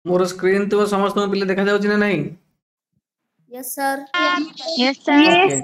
मोर screen तो समस्त पिले देखा जाउछि ना नहीं? Yes sir. Yes sir. Okay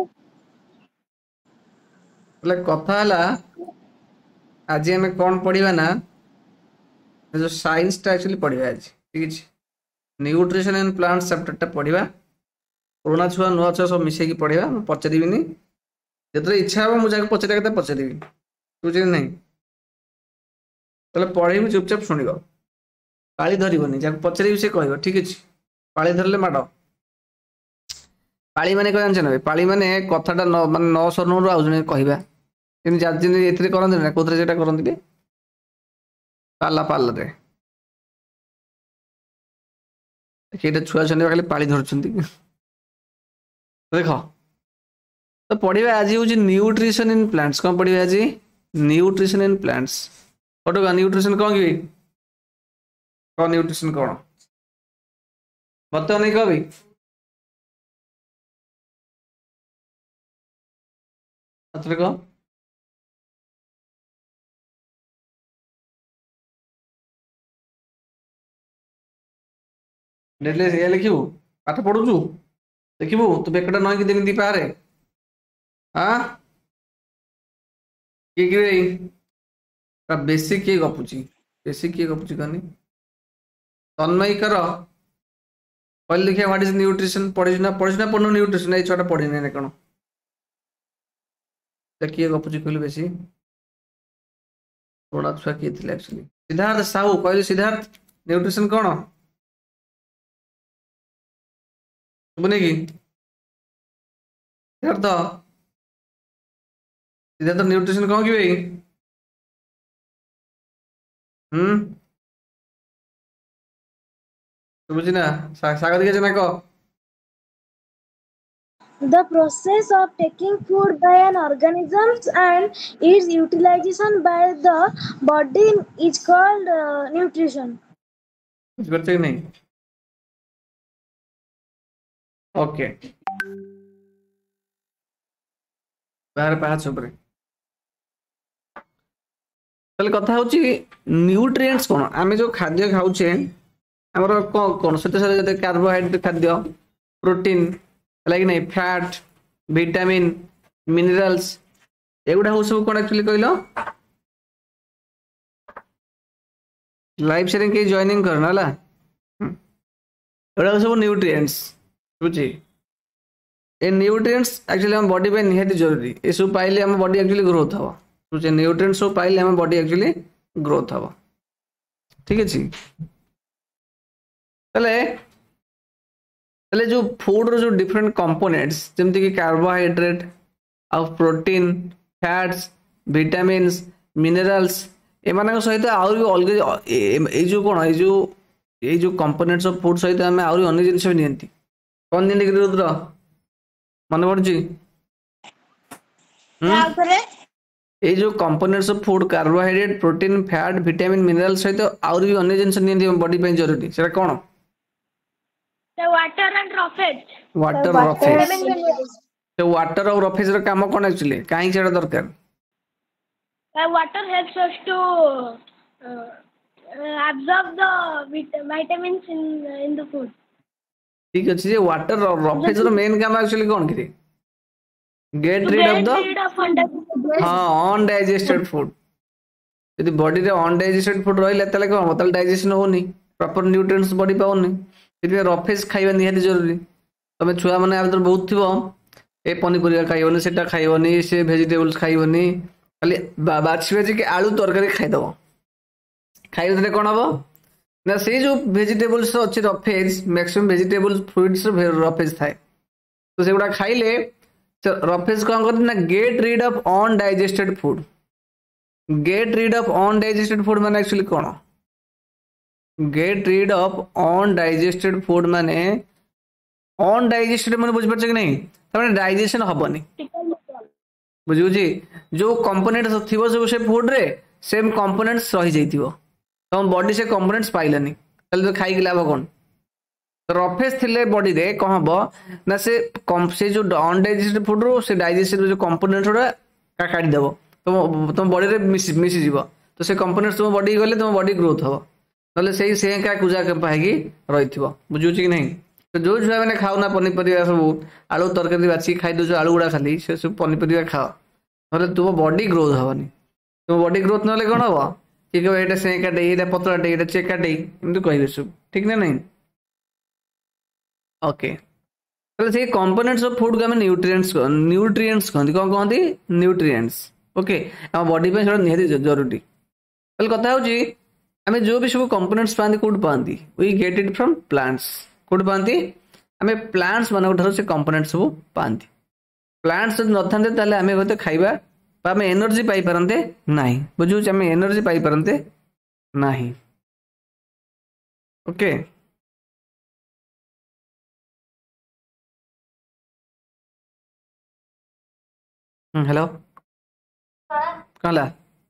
बोले कथा हला आज हमें कौन पढ़िबा ना जो साइंस टा एक्चुअली पढ़िबा आज ठीक अछि न्यूट्रिशन एंड प्लांट्स चैप्टर टा पढ़िबा पुराना छुआ नुआ छुआ सब मिसे की पढ़िबा मैं पचारिबिनी जेतरे इच्छा हो मु जाके पचारिया कथा पचारिबी बुझिल नहीं तले पढ़िबी चुपचाप सुनिबो पाली धरिबनी जाके पचारिबी से कहबो ठीक अछि पाली धरले माडो पाली माने कह जानछ ना पाली माने कथाटा न माने न सरनु आउ जने कहबा किन जाजिन एथरे करन ना कोथरे जेटा करन दिबे पाला पाला रे केटा छुआ छने खाली पाली धरछंती देखो तो पढ़िबा आज हूँ न्यूट्रिशन इन प्लांट्स कौन पढ़िबा आज न्यूट्रिशन इन प्लांट्स कटोगा न्यूट्रिशन कौन की कौन न्यूट्रिशन कौन बता नहीं कभी अत्र को डेले ये लिखिबू पाठ पढुछु देखिबू तू बेकटा नय कि देमी पारे हां बेसी किए गपुची कनी तन्मय कर पढ़ लिखे व्हाट इज न्यूट्रिशन पढ़ी ना पढ़नो न्यूट्रिशन ए छोटा पढ़ी नहीं कौन किए गपुची कहलु बेसी थोड़ा छुआ किए थे एक्चुअली सिद्धार्थ साहू कहलु सिद्धार्थ न्यूट्रिशन कौन सुबने की सिद्धार्थ सिद्धार्थ न्यूट्रिशन कौन की भाई बुझी ना सागर दिखे जना को The process of taking food by an organism and its utilization by the body is called nutrition. कुछ करते नहीं ओके बाहर पाँच ऊपर ताले कथा होची न्यूट्रिएंट्स कोन आमे जो खाद्य खाउछे हमर कोन सते सते कार्बोहाइड्रेट खाद्य प्रोटीन लाइक नहीं फैट विटामिन मिनरल्स एगुडा हो सब कोन एक्चुअली कहलो लाइव शेयरिंग के जॉइनिंग करना ला एगुडा सब न्यूट्रिएंट्स बुझी ए न्यूट्रिएंट्स एक्चुअली हम बॉडी पे निहाती जरूरी ए सब पाइले हम बॉडी एक्चुअली ग्रोथ हो बुझे न्यूट्रिएंट्स सब पाइले हम बॉडी एक्चुअली ग्रोथ हो ठीक है तले जो फूड रो जो डिफरेंट कंपोनेंट्स जेमति कि कार्बोहाइड्रेट और प्रोटीन फैट्स विटामिन्स मिनरल्स एमान सहित आउर भी अलग ए जो कोन ए जो कंपोनेंट्स ऑफ फूड सहित हम आउर अन्य जिनिस भी नियंती कोन दिन के रुद्र मन पड़जी ए जो components of food carbohydrate protein fat vitamin mineral सहित आउर भी अन्य जिनिस नियंती बॉडी पे जरूरी सेटा कोन The water and roughage. Water roughage तो वाटर और रफेज रो काम कोन एक्चुअली काहे सेटा दरकार The water helps us to absorb the vitamins in the food. ठीक अछि जे वाटर और रफेज रो मेन काम एक्चुअली कोन करे गेट रीड ऑफ द हां अनडाइजेस्टेड फूड यदि बॉडी रे अनडाइजेस्टेड फूड रहिला तले कोन मतलब डाइजेशन होनी प्रॉपर न्यूट्रिएंट्स बॉडी पाउनी इतने रफेज खाइबा निहाती जरूरी तमे छुआ माने आ बहुत थिबो ए पनीपरिया खाइबनी सेटा खाइबनी से वेजिटेबल्स खाइबनी खाली बाछि बाछि के आलू तरकारी खाइ दबो खाइ देले कोन हबो ना से जो वेजिटेबल्स अछि roughage maximum vegetables fruits roughage थाए तो सेगुडा खाइले रफेज कोन करते ना get rid of undigested food get rid of undigested food माने एक्चुअली कोन get rid of undigested food माने अनडाइजेस्टेड माने बुझ परछ कि नहीं तने डाइजेशन हबनी बुझियो जी जो कंपोनेंट्स थिबो से फूड रे सेम कंपोनेंट्स रही जाइतिबो तम बॉडी से कंपोनेंट्स पाइलानी तले तो खाइ लाभ कोन रफेज थिले बॉडी रे कहबो ना से जो अनडाइजेस्टेड फूड रो से डाइजेशन जो कंपोनेंट्स रो काटी देबो तुम बॉडी रे मिसी जीवो तो से कंपोनेंट्स तुम बॉडी गले तुम बॉडी ग्रोथ हो नले सेही सेका कुजा के पाइकी रहिथिबो बुझुछि कि नहीं। तो जो छुआ मैंने खाओ ना पनीपरिया सब आलू तरकारी बाछी खाई दो आलू गुड़ा खाली से सब पनीपरिया खाओ नले तुम बॉडी ग्रोथ हबनी। तुम बॉडी ग्रोथ नले कौन हम कि कह ये सेकाटे ये पतलाटे ये चेकाटे एमती कहे सब ठीक ना नहीं। ओके तो से कंपोनेंट्स ऑफ फूड को हमें न्यूट्रिएंट्स कहते कौन कहते न्यूट्रिएंट्स। ओके आम बॉडी पे निहाती जरूरी। तो कथा होची आम जो भी सब कंपोनेंट्स पाती कौट पाती we get it from plants कौट पाती आम प्लांट्स मान से कंपोनेंट्स सब पाती। प्लांट्स जब न था आम हते खाइबा आम एनर्जी पाई पारंते नहीं बुझुच आम एनर्जी पाई पारंते नहीं। ओके हेलो कहला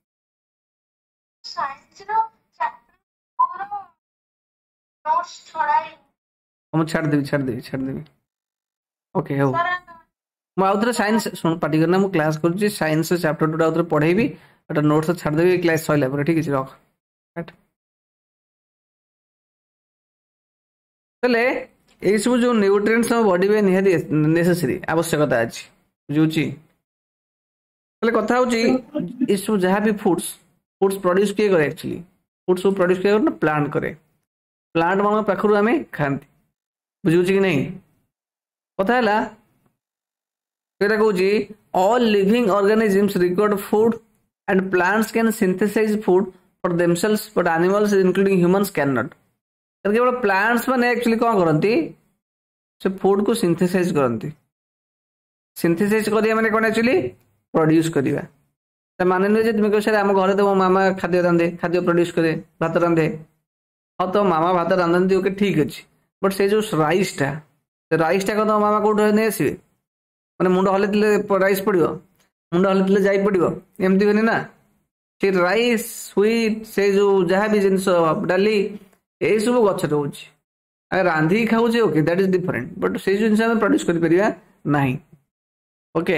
छाड़देवी ओके हो मुझे साइंस शुण पार्टी करना मु क्लास करुच्ची साइंस चैप्टर 2 आउथरे पढ़ेबी एटा नोट्स छाड़देवी क्लास सइला पर ठीक है रख तले ये सब जो न्यूट्रिएंट्स हम बॉडी में निहाती नेसेसरी आवश्यकता अछि बुझुची। तले कथा होची ये सब जहाँ भी फूड्स प्रोड्यूस किए करे एक्चुअली फूड्स प्रोड्यूस किए करे ना प्लांट करे प्लांट मान पाखरु आमे खांती बुझुची कि नहीं। कथा है सेटा कहूँ all living organisms required food and plants can synthesize food for themselves but animals including humans can not. केवल प्लांट्स मैंने एक्चुअली कौन करती से फूड को सिंथेसाइज करती सिंथेसाइज करिया माने कौन एक्चुअली प्रोड्यूस करिया माने नुहे तुम कह सर आम घर तो मो मामा खाद्य रांधे खाद्य प्रोड्यूस करे भात रांधे हाँ तो मामा भात रांधती ओके ठीक अच्छे बट से जो राइसटा कौन तो मामा कौट नहीं आसवे मैंने मुंड हल्ले राइस पड़ो मुंड हल्ले जाई पड़ो एमती हुए ना से राइस स्वीट से जो जहाँ भी जिन डाली यही सब गच रोचे रांधि खाऊे okay that is different but से जो जिन प्रोड्यूस कर नहीं। ओके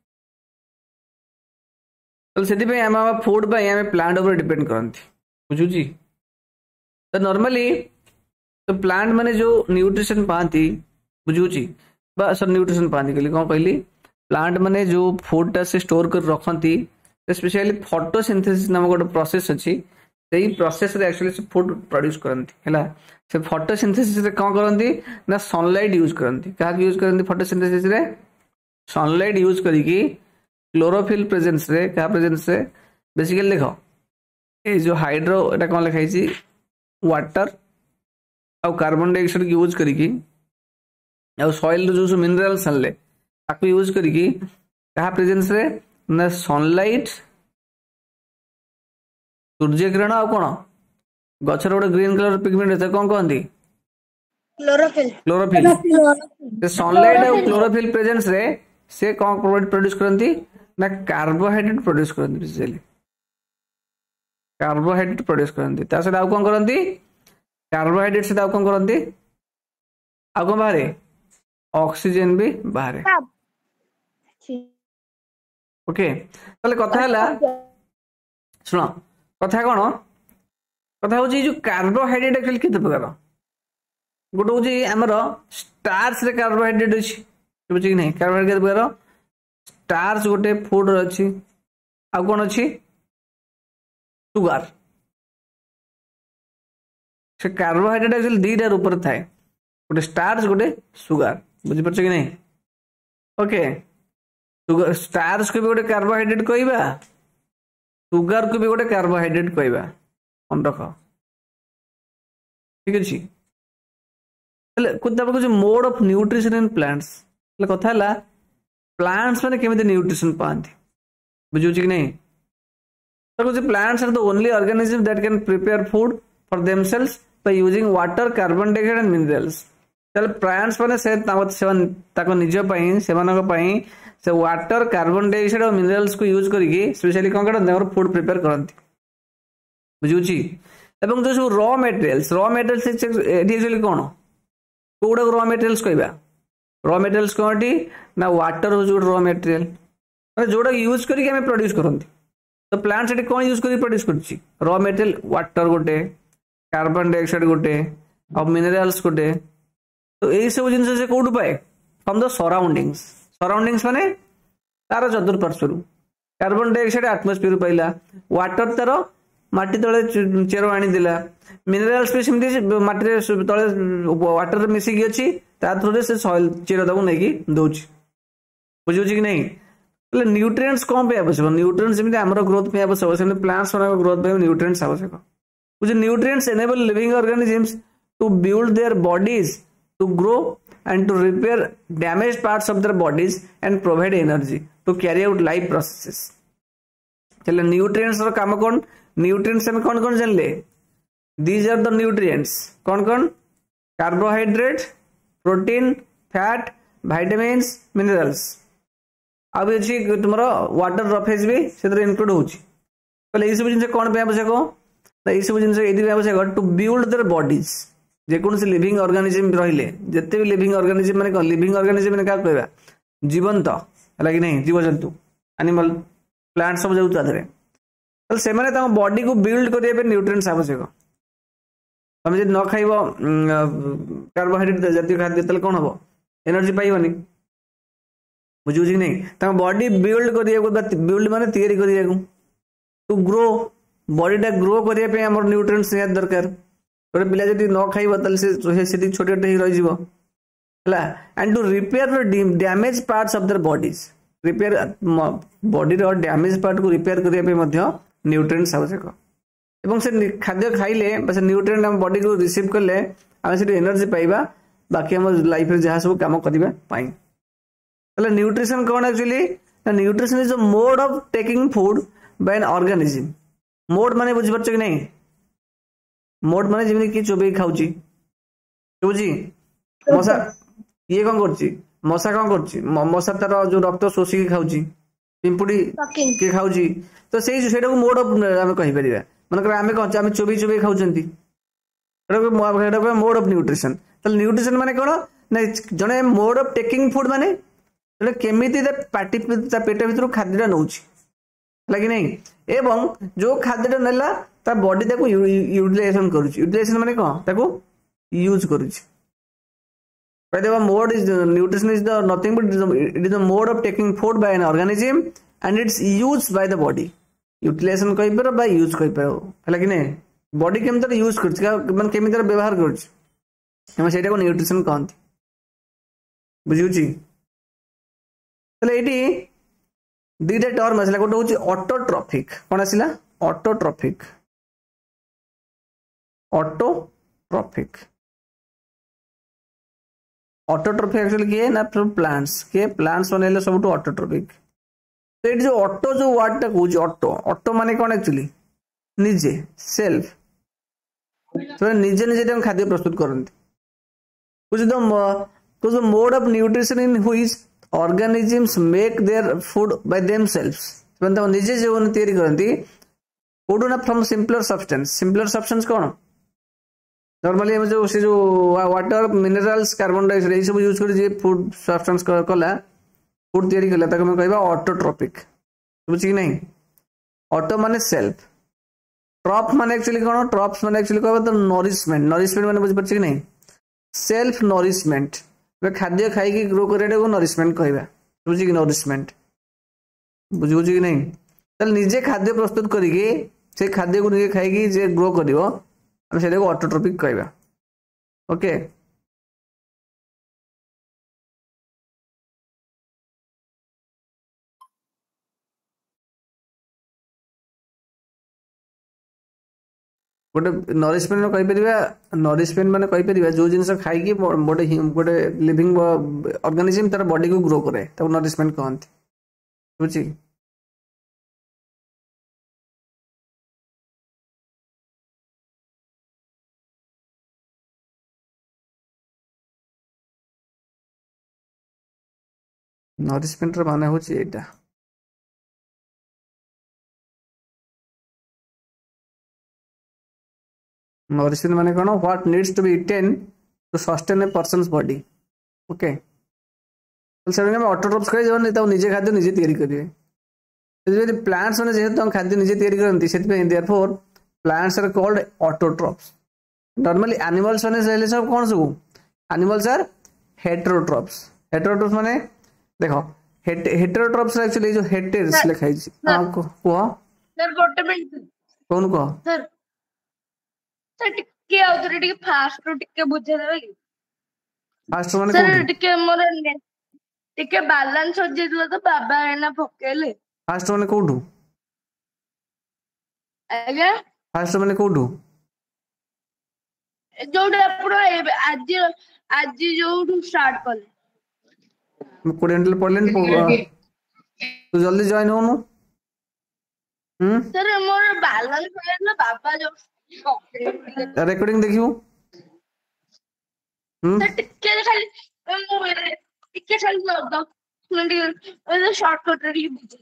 तो से आम फूड आम प्लांट उपर डिपेंड करती बुझुची। तो नॉर्मली तो प्लांट माने जो न्यूट्रिशन पाती बुझुची सर न्यूट्रिशन पाती कहली कौन कहली प्लांट माने जो फूडटा से स्टोर कर रखती स्पेशली फोटोसिंथेसिस नामक गोटे प्रोसेस अच्छी से प्रोसेस रे एक्चुअली से फूड प्रोड्यूस करती है से फोटोसिंथेसिस रे कौन करती ना सनलाइट यूज करती क्या यूज करती फोटोसिंथेसिस रे सनलाइट यूज करी क्लोरोफिल प्रेजेंस रे क्या प्रेजेंस रे बेसिकली देख ये जो हाइड्रो एटा कौन लिखाई वाटर आउ कार्बन डाइऑक्साइड की यूज करी सॉइल जो मिनरल्स आनले ताको यूज करी क्या प्रेजेंस रे ना सनलाइट सूर्य किरण आ कौन गचर गोटे ग्रीन कलर पिगमेंट होता है कौन कहती क्लोरोफिल सनलाइट और क्लोरोफिल प्रेजेंस रे से कौन प्रोड्यूस करती ना कार्बोहाइड्रेट प्रोड्यूस करती बेसिकली कार्बोहाइड्रेट प्रोड्यूस करती कौन करती कार्बोहाइड्रेट से कौन करती आ कौन बाहर ऑक्सीजन भी बाहर। ओके ताले कथा है सुनो कथा कौन कथा हूँ जो कार्बोहाइड्रेट एक्चुअली केते प्रकार गोटे हूँ आमर स्टार्च रे कार्बोहाइड्रेट अच्छी बुझे कि नहीं कार्बोहाइड्रेट केते प्रकार स्टार्च गोटे फूड अच्छी आ कौन अच्छी सुगार से कार्बोहाइड्रेट एक्चुअली दीटा रूप थाए गोटे स्टार्च गोटे सुगार बुझीपार कि नहीं। ओके स्टार्च को भी गोटे कार्बोहाइड्रेट कहवा सुगार को भी गोटे कार्बोहाइड्रेट कहवा मन रख ठीक अच्छे। Mode of nutrition in plants कथा है प्लांट्स मैंने केमी न्यूट्रिशन पाती बुझे कि नहीं। तो plants are the only organism that can prepare food for themselves by using water carbon dioxide and minerals. Plants मैंने से निज से वाटर कार्बन डाइऑक्साइड और मिनरल्स को यूज करके स्पेशली कौन करते फूड प्रिपेयर करती बुझुची। एवं जो सब रॉ मटेरियल्स एक्चुअली कौन कौड़ा रॉ मटेरियल्स कहवा रॉ मटेरियल्स कौन ना वाटर हूँ गोटे रॉ मटेरियल जोटा यूज करके प्रोड्यूस करती। तो प्लांट्स कौन यूज कर प्रोड्यूस कर रॉ मटेरियल वाटर गोटे कार्बन डाइऑक्साइड गोटे और मिनरल्स गोटे तो यही सब जिन से कौटू पाए फ्रॉम द सराउंडिंग्स सराउंडिंग्स माने तार चतुर्पार्श्वर कार्बन डाइऑक्साइड आटमोस्फियर पाइला वाटर तार माटी तले चेर आनीदेला मिनरल्स भी सेमती माटी तले वाटर मिसिकी अच्छी ता थ्रू से सॉइल चेर ताको नहीं दौर बुझे कि नहीं न्यूट्रिएंट्स कौन पे आवश्यक न्यूट्रिएंट्स जेमती हमर ग्रोथ पे आवश्यक सेमती प्लांट्स मान ग्रोथ पे न्यूट्रिएंट्स आवश्यक which nutrients enable living organisms to build their bodies to grow and to repair damaged parts of their bodies and provide energy to carry out life processes चले nutrients रो काम कौन nutrients में कौन कौन जानले these are the nutrients कौन कौन carbohydrate protein fat vitamins minerals अब अच्छी तुम्हारा वाटर रफेज भी से इनक्लूड होची पहले ये सब जिन कौन पे आवश्यक ये सब जिन आवश्यक टू बिल्ड देयर बॉडीज जेकोसी लिविंग ऑर्गेनिज्म रहिले जिते भी लिविंग ऑर्गेनिज्म माने कौन लिविंग ऑर्गेनिज्म माने क्या कहबा जीवंत है कि नहीं जीवजंतु एनिमल प्लांट सब जाऊ तादरे तले से माने तम बॉडी को बिल्ड करिया पे न्यूट्रिएंट्स आवश्यक तुम जे न खाइबो कार्बोहाइड्रेट जातीय खाद्य तले कोन हबो एनर्जी पाइबनी बुझू कि नहीं तम बॉडी बिल्ड करिया बिल्ड माने तैयारी करिया टू ग्रो बॉडीटा ग्रो करने आम न्यूट्रिएंट्स निहाती दरकार गोटे पिला जब न खाइब छोटे छोटे रही and to repair damage parts of their bodies repair body damage part को रिपेयर करने न्यूट्रिएंट्स आवश्यक एवं से खाद्य खाइले से न्यूट्रिएंट आम बॉडी को रिसीव कले आम से एनर्जी पाइबा बाकी आम लाइफ में जहाँ सब कम करने न्यूट्रिशन कौन actually nutrition is the mode of taking food by an organism mode माने बुझिपार कि नहीं मोड माने जेमि कि चोबे खाउची बुझी मशा ये कौन करची मशा कौन करची मशा तार जो रक्त शोषी खाउची पिंपुड़ी के खाउची तो सेटा को मोड ऑफ आम कहि परिबा मानकर आमे कहछ आमे चोबे चोबे खाउचंती एटा को मोड ऑफ न्यूट्रिशन तो न्यूट्रिशन माने कोन ना जने मोड ऑफ टेकिंग फूड माने जने केमिति पार्टी पेट भीतर खाद्यटा नउची लगे नहीं एवं जो खाद्य नेला ता बॉडी ताको यूटिलाइजेशन करूची यूटिलाइजेशन माने कौन ताको यूज करूची कहदेबा mode is nutrition is the nothing but it is the mode of taking food by an organism and its use by the body utilization कहि पर बाय यूज कहि पर हला कि नहीं बॉडी केम तर यूज करछ माने केम तर व्यवहार करछ हम सेटा को न्यूट्रिशन कहंती बुझिउची तले एटी दुईटा टर्म आसला गोटे हूँ ऑटोट्रॉफिक कौन आसला ऑटोट्रॉफिक ऑटोट्रॉफिक ऑटोट्रॉफिक एक्चुअली किए ना प्लांट्स के प्लांट्स बनैले सब ऑटोट्रॉफिक तो ये जो ऑटो जो वर्ड टा कहूँ ऑटो ऑटो माने कौन एक्चुअली निजे सेल्फ तो निजे निजे खाद्य प्रस्तुत करते कुछ mode of nutrition in which organisms make their food by themselves निजे जो तैयारी करती फूड ना फ्रॉम सिंपलर सब्सटेंस कौन नॉर्मली जो से जो वाटर मिनरल्स कार्बन डाइऑक्साइड ये सब यूज कर फूड सब्सटेंस कला फूड तैयारी कला ताको कहबा ऑटोट्रॉपिक बुझी कि नहीं ऑटो माने सेल्फ ट्रॉप माने एक्चुअली कौन ट्रॉप्स माने एक्चुअली कहबा तो नरिशमेंट माने बुझि परछि कि नहीं सेल्फ नरिशमेंट खाद्य खाई ग्रो करने को नरिशमेंट कहवा बुझी कि नरिशमेंट बुझी कि नहीं चल निजे खाद्य प्रस्तुत करके से खाद्य को निजे खाई जे ग्रो करिवो हम से ऑटोट्रॉपिक कहवा ओके गोटे नरिशमेंट नरिशमेंट माने कहीपर जो जिन खाई गोटे गोटे लिविंग ऑर्गेनिज्म तार बॉडी को ग्रो करे तब नरिशमेंट कहते बुझी नरिशमेंट माने हूँ एटा नरिशमेंट माने कौन what needs to be eaten to sustain a person's body okay से ऑटोट्रॉप्स कह निजे खाद्य निजे तैयारी करेंगे प्लांट्स मैंने जेहेतु खाद्य निजे तैयारी करती therefore plants are called autotrophs normally animals माने से सब कौन सब एनिमल्स आर हेटेरोट्रॉप्स। हेटेरोट्रॉप्स माने देखो हेटेरोट्रॉप्स एक्चुअली जो हेटेर्स लिखा है हां को सर गोटे मिनिट कौन को सर सर टिके आउथरे टिके फास्ट रो टिके बुझे देबे कि फास्ट माने सर कोठी टिके मोर टिके बैलेंस हो जेतला तो बाबा एना फकेले फास्ट माने कोठू आज्ञा फास्ट माने कोठू जोडे आपण आज आज जोडू स्टार्ट कले कोडेंटल पॉइंट तू जल्दी जॉइन होनु सर मोर बैलेंस हो ना बाबा जो रेकॉर्डिंग देखियो सर टिके खाली टिके खाली 10 मिनट शॉर्टकट रे बुझे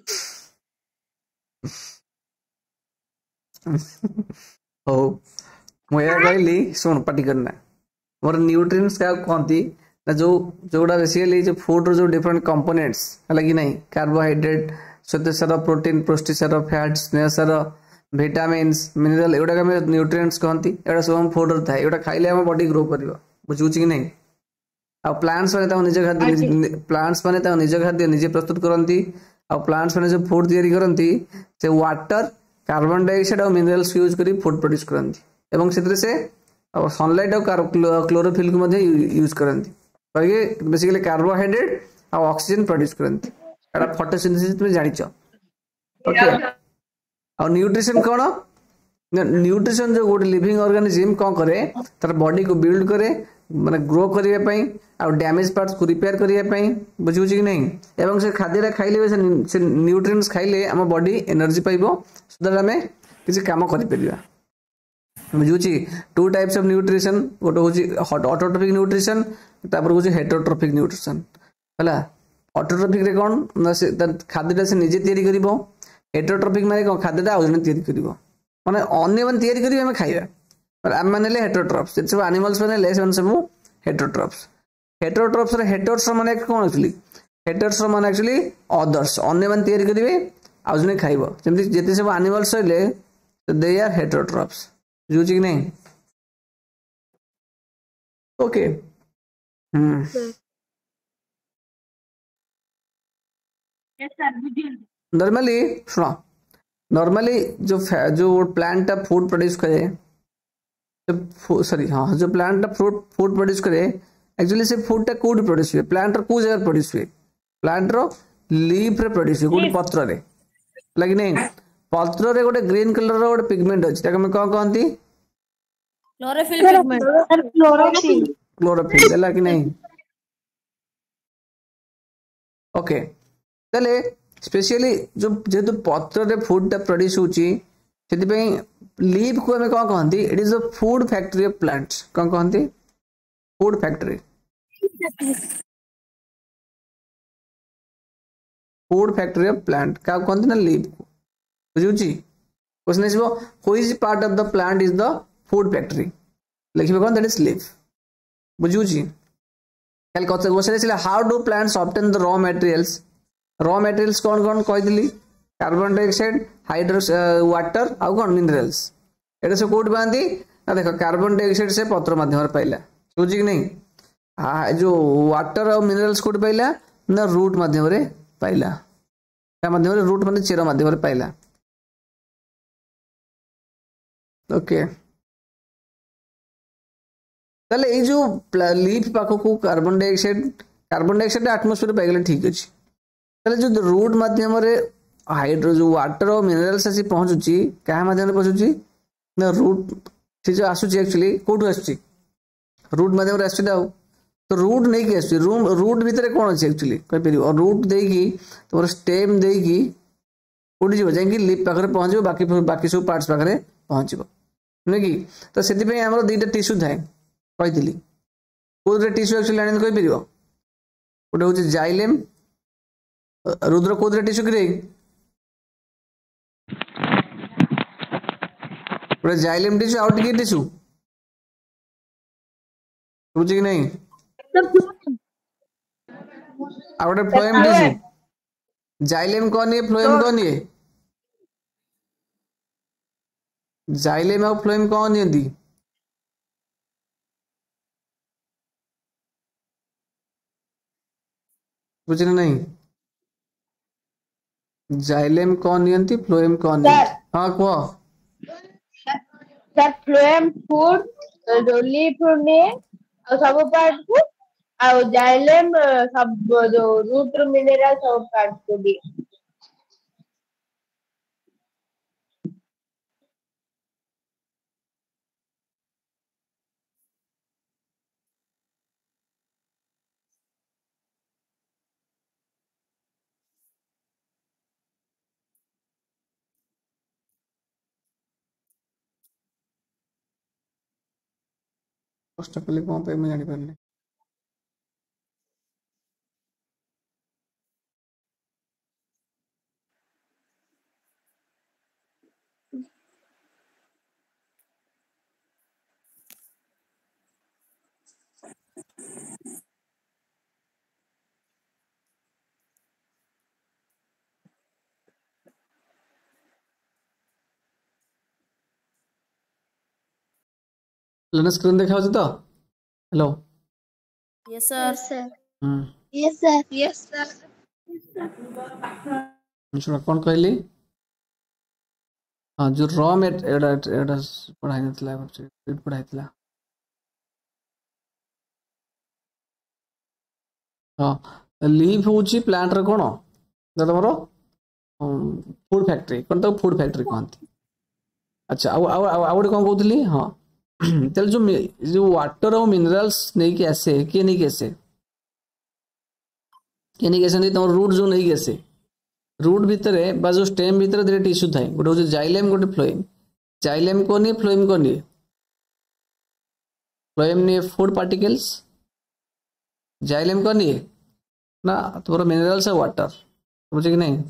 हो मुझे कहली शुण पार्टी करना मोर न्यूट्रिएंट्स क्या कहती ना जो जोड़ा बेसिकली जो फूड जो डिफरेंट कंपोनेंट्स है कि नहीं कार्बोहाइड्रेट श्वेतसार प्रोटीन पुष्टिसार फैट स्नेहसार विटामिन्स मिनरल एगुड़ा न्यूट्रिएंट्स कहती एटा सब फूड थाए एटा खाइले हम बॉडी ग्रो कर बुझुच कि नहीं आ प्लांट्स मैंने निज खाद्य प्लांट्स मैंने निज खाद्य निजे प्रस्तुत करती आ प्लांट्स मैंने जो फूड तैयारी करती से वाटर कार्बन डाइऑक्साइड और मिनरल्स यूज कर फूड प्रोड्यूस करती एवं से सनलाइट और क्लोरोफिल को यूज करती बेसिकली कार्बोहाइड्रेट और ऑक्सीजन प्रोड्यूस करती फोटोसिंथेसिस तुम जानिच ओके और न्यूट्रिशन कौन न्यूट्रिशन जो गोटे लिविंग ऑर्गेनिज्म कौन करे तार बॉडी को बिल्ड करे माने ग्रो करने पाई और डैमेज पार्ट्स को रिपेयर करने पाई बुझुची कि नहीं एवं से खाद्य खाइले से न्यूट्रिएंट्स खाइले आम बॉडी एनर्जी पाइबो सो दैट हमें किसी काम करि परिबा बुझुची टू टाइप्स ऑफ न्यूट्रिशन गोटे होची ऑटोट्रोपिक न्यूट्रिशन तापर होची हेटेरोट्रोपिक न्यूट्रिशन हला ऑटोट्रोपिक रे कोन खाद्यटा से निजे तैयारी करिवो हेटेरोट्रोपिक माने कोन खाद्यटा आ जने तैयारी करिवो माने अन्य मन तैयारी करिवो हमें खाइबा पर आम माने हेटेरोट्रॉप्स जे सब एनिमल्स माने से सब हेटेरोट्रॉप्स हेटेरोट्रॉप्स रे हेटेरोट्रॉप्स माने कोन एक्चुअली हेटेरोट्रॉप्स माने एक्चुअली अदर्स अन्य मन तैयारी करिवे आ जने खाइबो जेमति जेते सब एनिमल्स होले दे आर हेटेरोट्रॉप्स बुझुची कि नहीं ओके नॉर्मली सुनो नॉर्मली जो प्लांट फूड प्रोड्यूस करे सॉरी हाँ जो प्लांट फूड प्रोड्यूस करे एक्चुअली से फूड टा कोड प्रोड्यूस हुए प्लांट को जगह प्रोड्यूस हुए प्लांट रो लीफ रे प्रोड्यूस हुए कोड पत्र रे लगी नहीं पत्र रे गोटे ग्रीन कलर रो गोटे पिगमेंट अछि ताके हम कोन कहंती क्लोरोफिल पिगमेंट क्लोरोफिल देला कि नहीं ओके तले स्पेशली जो जेतु पत्र रे फूड टा प्रोड्यूस होची सेति पे लीफ को हमें कोन कहंती it is a food factory of plants कोन कहंती फूड फैक्ट्री ऑफ प्लांट का कहंती ना लीफ को बुझुची question is which part of the plant is the food factory लिखिबे कोन दैट इज लीफ बुझुची कल question how do plants obtain the raw materials कौन कौन कही कार्बन डाइऑक्साइड हाइड्रोस वाटर आउ कौन मिनरल्स एटा सब कोड बांधी ना देखो कार्बन डाइऑक्साइड से पत्र माध्यम पाइला बुझी कि नहीं जो वाटर और मिनरल्स कोड पाइला ना रूट माध्यम पाइला क्या माध्यम रूट माने चेर माध्यम पाइला ओके ताले ए जो लीफ पाखो को कार्बन डाइऑक्साइड एटमॉस्फेयर पाइगले ठीक अछि ताले जो रूट माध्यम हाइड्रो जो वाटर और मिनरल्स आसी पहुंचुची क्या माध्यम पहुंचुची ना रूट से जो आसुची एक्चुअली कोठु आसुची रूट माध्यम आसुची तो रूट नहीं कि आसुची रूट भीतर कौन अच्छी एक्चुअली कहि परिबो और रूट देकी तुम स्टेम देकी कोठी जीव जाई लीफ पाखरे पहुंचो बाकी सब पार्ट्स पाखरे पहुंचबो नै कि तो सेति पे हमरो दुईटा टिश्यू थाए कहितली कोदरे टिश्यू एक्चुअली आनि कहि परिबो गोटे होची जाइलेम रुद्र कोदरे टिश्यू कि गोटे जाइलेम टिश्यू आउट की टिश्यू बुझी कि नहीं आ गोटे फ्लोएम टिश्यू जाइलेम कौन है फ्लोएम कौन है जाइलेम और फ्लोएम कौन है बुझिना नहीं जाइलेम कौन नियंती फ्लोएम कौन सर नियंती हाँ कह सर फ्लोएम फूड लीफ ने सब पार्ट को ଆଉ ଜାଇଲେମ୍ ସବୁ ଯୋଉ ରୁଟ୍ ରୁ ମିନେରାଲ ସବୁ ପାର୍ଟ କୁ ଦିଏ। कष्ट कले कौन पे मैं जानी पारनी लेना स्क्रीन देखा होती तो hello Yes, sir. Yes sir. Yes sir. शुणा कौन कहली हाँ जो रॉ मेट एडा एडा पढ़ाई नथला फिर पढ़ाई थला हाँ लीफ होची प्लांट रे कोन तमरो फूड फैक्ट्री कोन तो फूड फैक्ट्री कहंती अच्छा आउ कौन कहतली हाँ तेल जो वाटर और मिनरल्स नहीं के आसे किए नहीं के आसे किए नहीं के आसे तुम रूट जो नहीं के आसे रूट भितर बा जो स्टेम भितर दुटा टिश्यू थाए गोटे हूँ जाइलेम गोटे फ्लोएम जाइलेम को नहीं फ्लोएम को नहीं फ्लोएम नहीं फूड पार्टिकल्स जाइलेम को नहीं ना तुम्हारा मिनरल्स है वाटर बुझे कि नहीं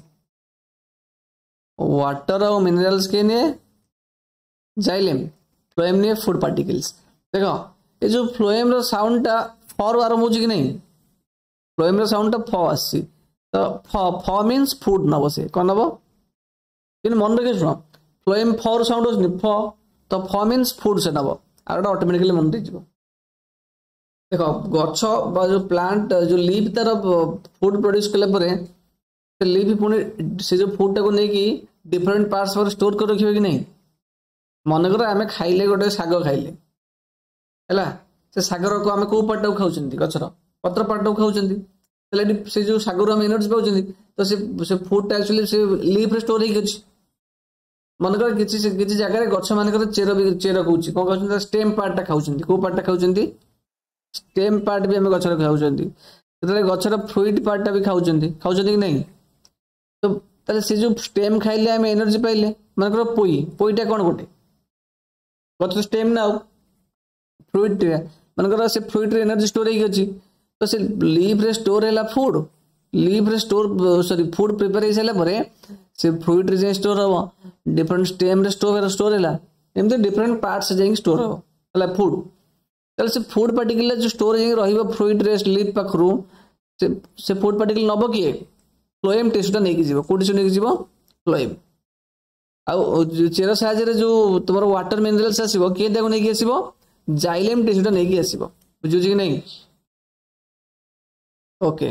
वाटर और मिनरल्स के लिए जाइलेम फ्लोएम नहीं फूड पार्टिकल्स देखो ये जो फ्लोएम रो साउंड टा फॉर आरंभ हो कि नहीं फ्लोएम रो साउंड टा फ आसी तो फ मीन्स फूड नब से कौन नब कि मन रखे शुण फ्लोएम फर साउंड हो फ तो फ मीन्स फूड से नब आर ऑटोमेटिकली मन रही देखो गछ जो प्लांट जो लीफ तार फूड प्रोड्यूस कला लीफ पुणी से जो फूड टाक नहीं डिफरेंट पार्ट्स पर स्टोर कर रखिए कि नहीं मन कर आम खाइले गोटे साग खाइले है से सागर को आम कौ पार्ट खाऊँ गचर पत्र पार्ट खाऊँ से जो सागर आम एनर्जी पाँच तो से फूड एक्चुअली से लीफ रे स्टोर हो मन कर किसी जगह गछ मान चेर चेर कौन कहते स्टेम पार्टा खाऊँ कौ पार्टा खाऊँ स्टेम पार्ट भी आम गचर खाऊँ गचर फ्रुइट पार्टा भी खाऊँ कि नहीं तो से जो स्टेम खाइले आम एनर्जी पाइले मन कर पोईटा कौन गोटे गच स्टेम ना फ्रुइट मन कर से फ्रुइट एनर्जी स्टोर होगी तो से लीफ रे स्टोर है फूड लीफ रे स्टोर सॉरी फूड प्रिपेयर हो सारा से फ्रुइट रे स्टोर हम डिफरेंट स्टेम रे स्टोर है एमती डिफरेंट पार्ट्स जाए स्टोर हम है फूड तो से फूड पार्टिकल जो स्टोर हो फ्रुइट रे लीफ पाखु से फूड पार्टिकल नब किए फ्लोएम टिश्यूटा नहीं जीव कौ टिश्यू नहीं जीव फ्लोएम आउ चेर साहय जो तुम वाटर मिनरल्स आसो किए नहीं आसो जाइलेम टिश्यूटा नहीं आसो बुझे कि नहीं ओके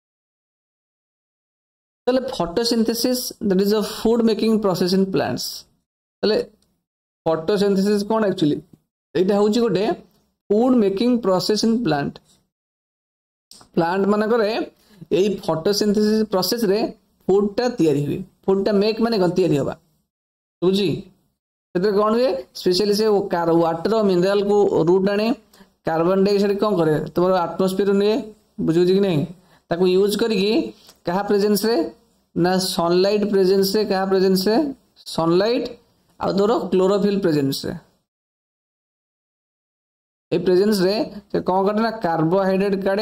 ताले photosynthesis that is a food making process in plants ताले फोटोसिंथेसिस कौन एक्चुअली एटा होची गोटे food making process in plant plant मान करे यही फोटोसिंथेसिस प्रोसेस रे फूड टा तैयारी हुए फूड टा मेक माने गन तैयारी होबा बुझी से कौन हुए स्पेशली से वाटर और मिनरल को रूट आने कार्बन डाइऑक्साइड कौन करे तुम आटमोस्फियर निए बुझे कि नहीं ताको यूज करके क्या प्रेजेंस रे ना सनलाइट प्रेजेंस रे क्या प्रेजेंस रे सनलाइट आ तोर क्लोरोफिल प्रेजेंस रे ए प्रेजेंस रे से कौन काटे ना कार्बोहाइड्रेट काटे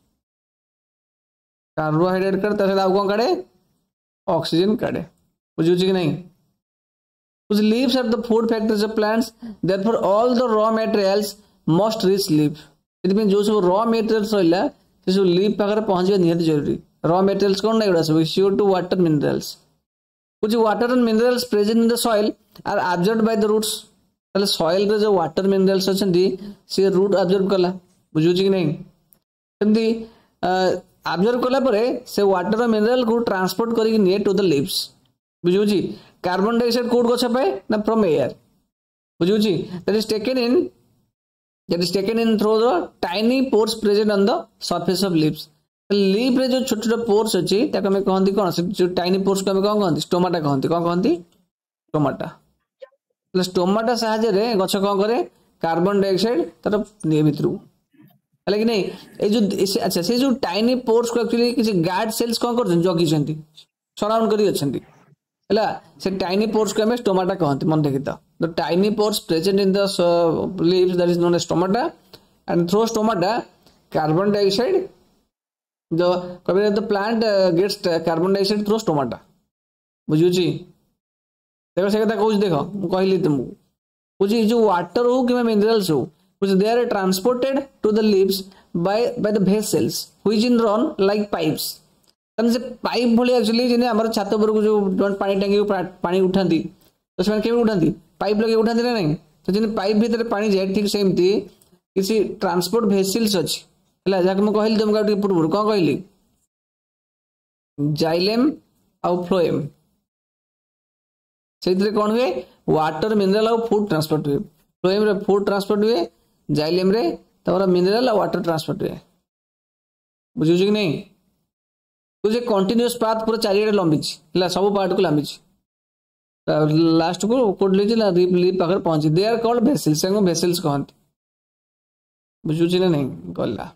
कौन काटे ऑक्सीजन काटे बुझे कि नहीं Whose leaves are the food factors of plants. Therefore, all the raw materials must reach leaf. इसमें जो सब raw materials होइला से सब leaf पाकर पहुंचना नियत जरूरी. Raw materials कौन नहीं उड़ा सब CO2 water minerals. कुछ water and minerals present in the soil are absorbed by the roots. ताले soil रे जो water minerals अच्छी दी से root absorb कला. बुझुची कि नहीं? तंदी आब्जर्व कला परे से वाटर मिनरल को ट्रांसपोर्ट करके निए टू द लिव्स बुझुची कार्बन डाइऑक्साइड कोड गछ पाए ना फ्रॉम एयर बुझुची that is taken in through the tiny pores present on the surface of leaves leaf रे जो छोट छोट पोर्स अछि ताको हम कहंती कोन से जो टाइनी पोर्स को हम कोन कहंती स्टोमाटा कहंती कोन कहंती स्टोमाटा स्टोमाटा साहाय्य रे गछ कोन करे कार्बन डाइऑक्साइड तर निए भितरु है कि नहीं ए जो अच्छा से जो टाइनी पोर्स को एक्चुअली किसी गार्ड सेल्स कौन कर जगी सराउंड करी अछंती हैला से टाइनी पोर्स को हमें स्टोमाटा कहते मन देखि the tiny pores present in the leaves that is known as stomata and through stomata carbon dioxide the plant gets carbon dioxide through stomata बुझुची देखो से कथा कहूँ देखो कहली तुमको बुझी जो वाटर हो कि मिनरल्स हो which they are transported to the leaves by the vessels which in run like pipes तन से पाइप भले एक्चुअली जिने हमर छात पर को जो पानी टंकी पानी उठांती तो से केबे उठांती पाइप लगे उठांती ना नहीं तो जिने पाइप भीतर पानी जाय ठीक सेमती किसी ट्रांसपोर्ट वेसल्स अछि हला जाक म कहली तुमका टिके पूर्व कोन कहली जाइलेम और फ्लोएम सेतिर कोन हुए वाटर मिनरल और फूड ट्रांसपोर्ट हुए फ्लोएम रे फूड ट्रांसपोर्ट हुए जाइलेम रे तमरा मिनरल और वाटर ट्रांसपोर्ट हुए बुझियो कि नहीं तुझे कंटीन्यूअस पाथ पूरा चारियाडे लंबी हला सब पार्ट को लंबी लास्ट को कोड ले ला लीफ पाखर पहुंची दे आर कॉल्ड वेसल्स से वेसल्स कहंती बुझियो कि नहीं गल्ला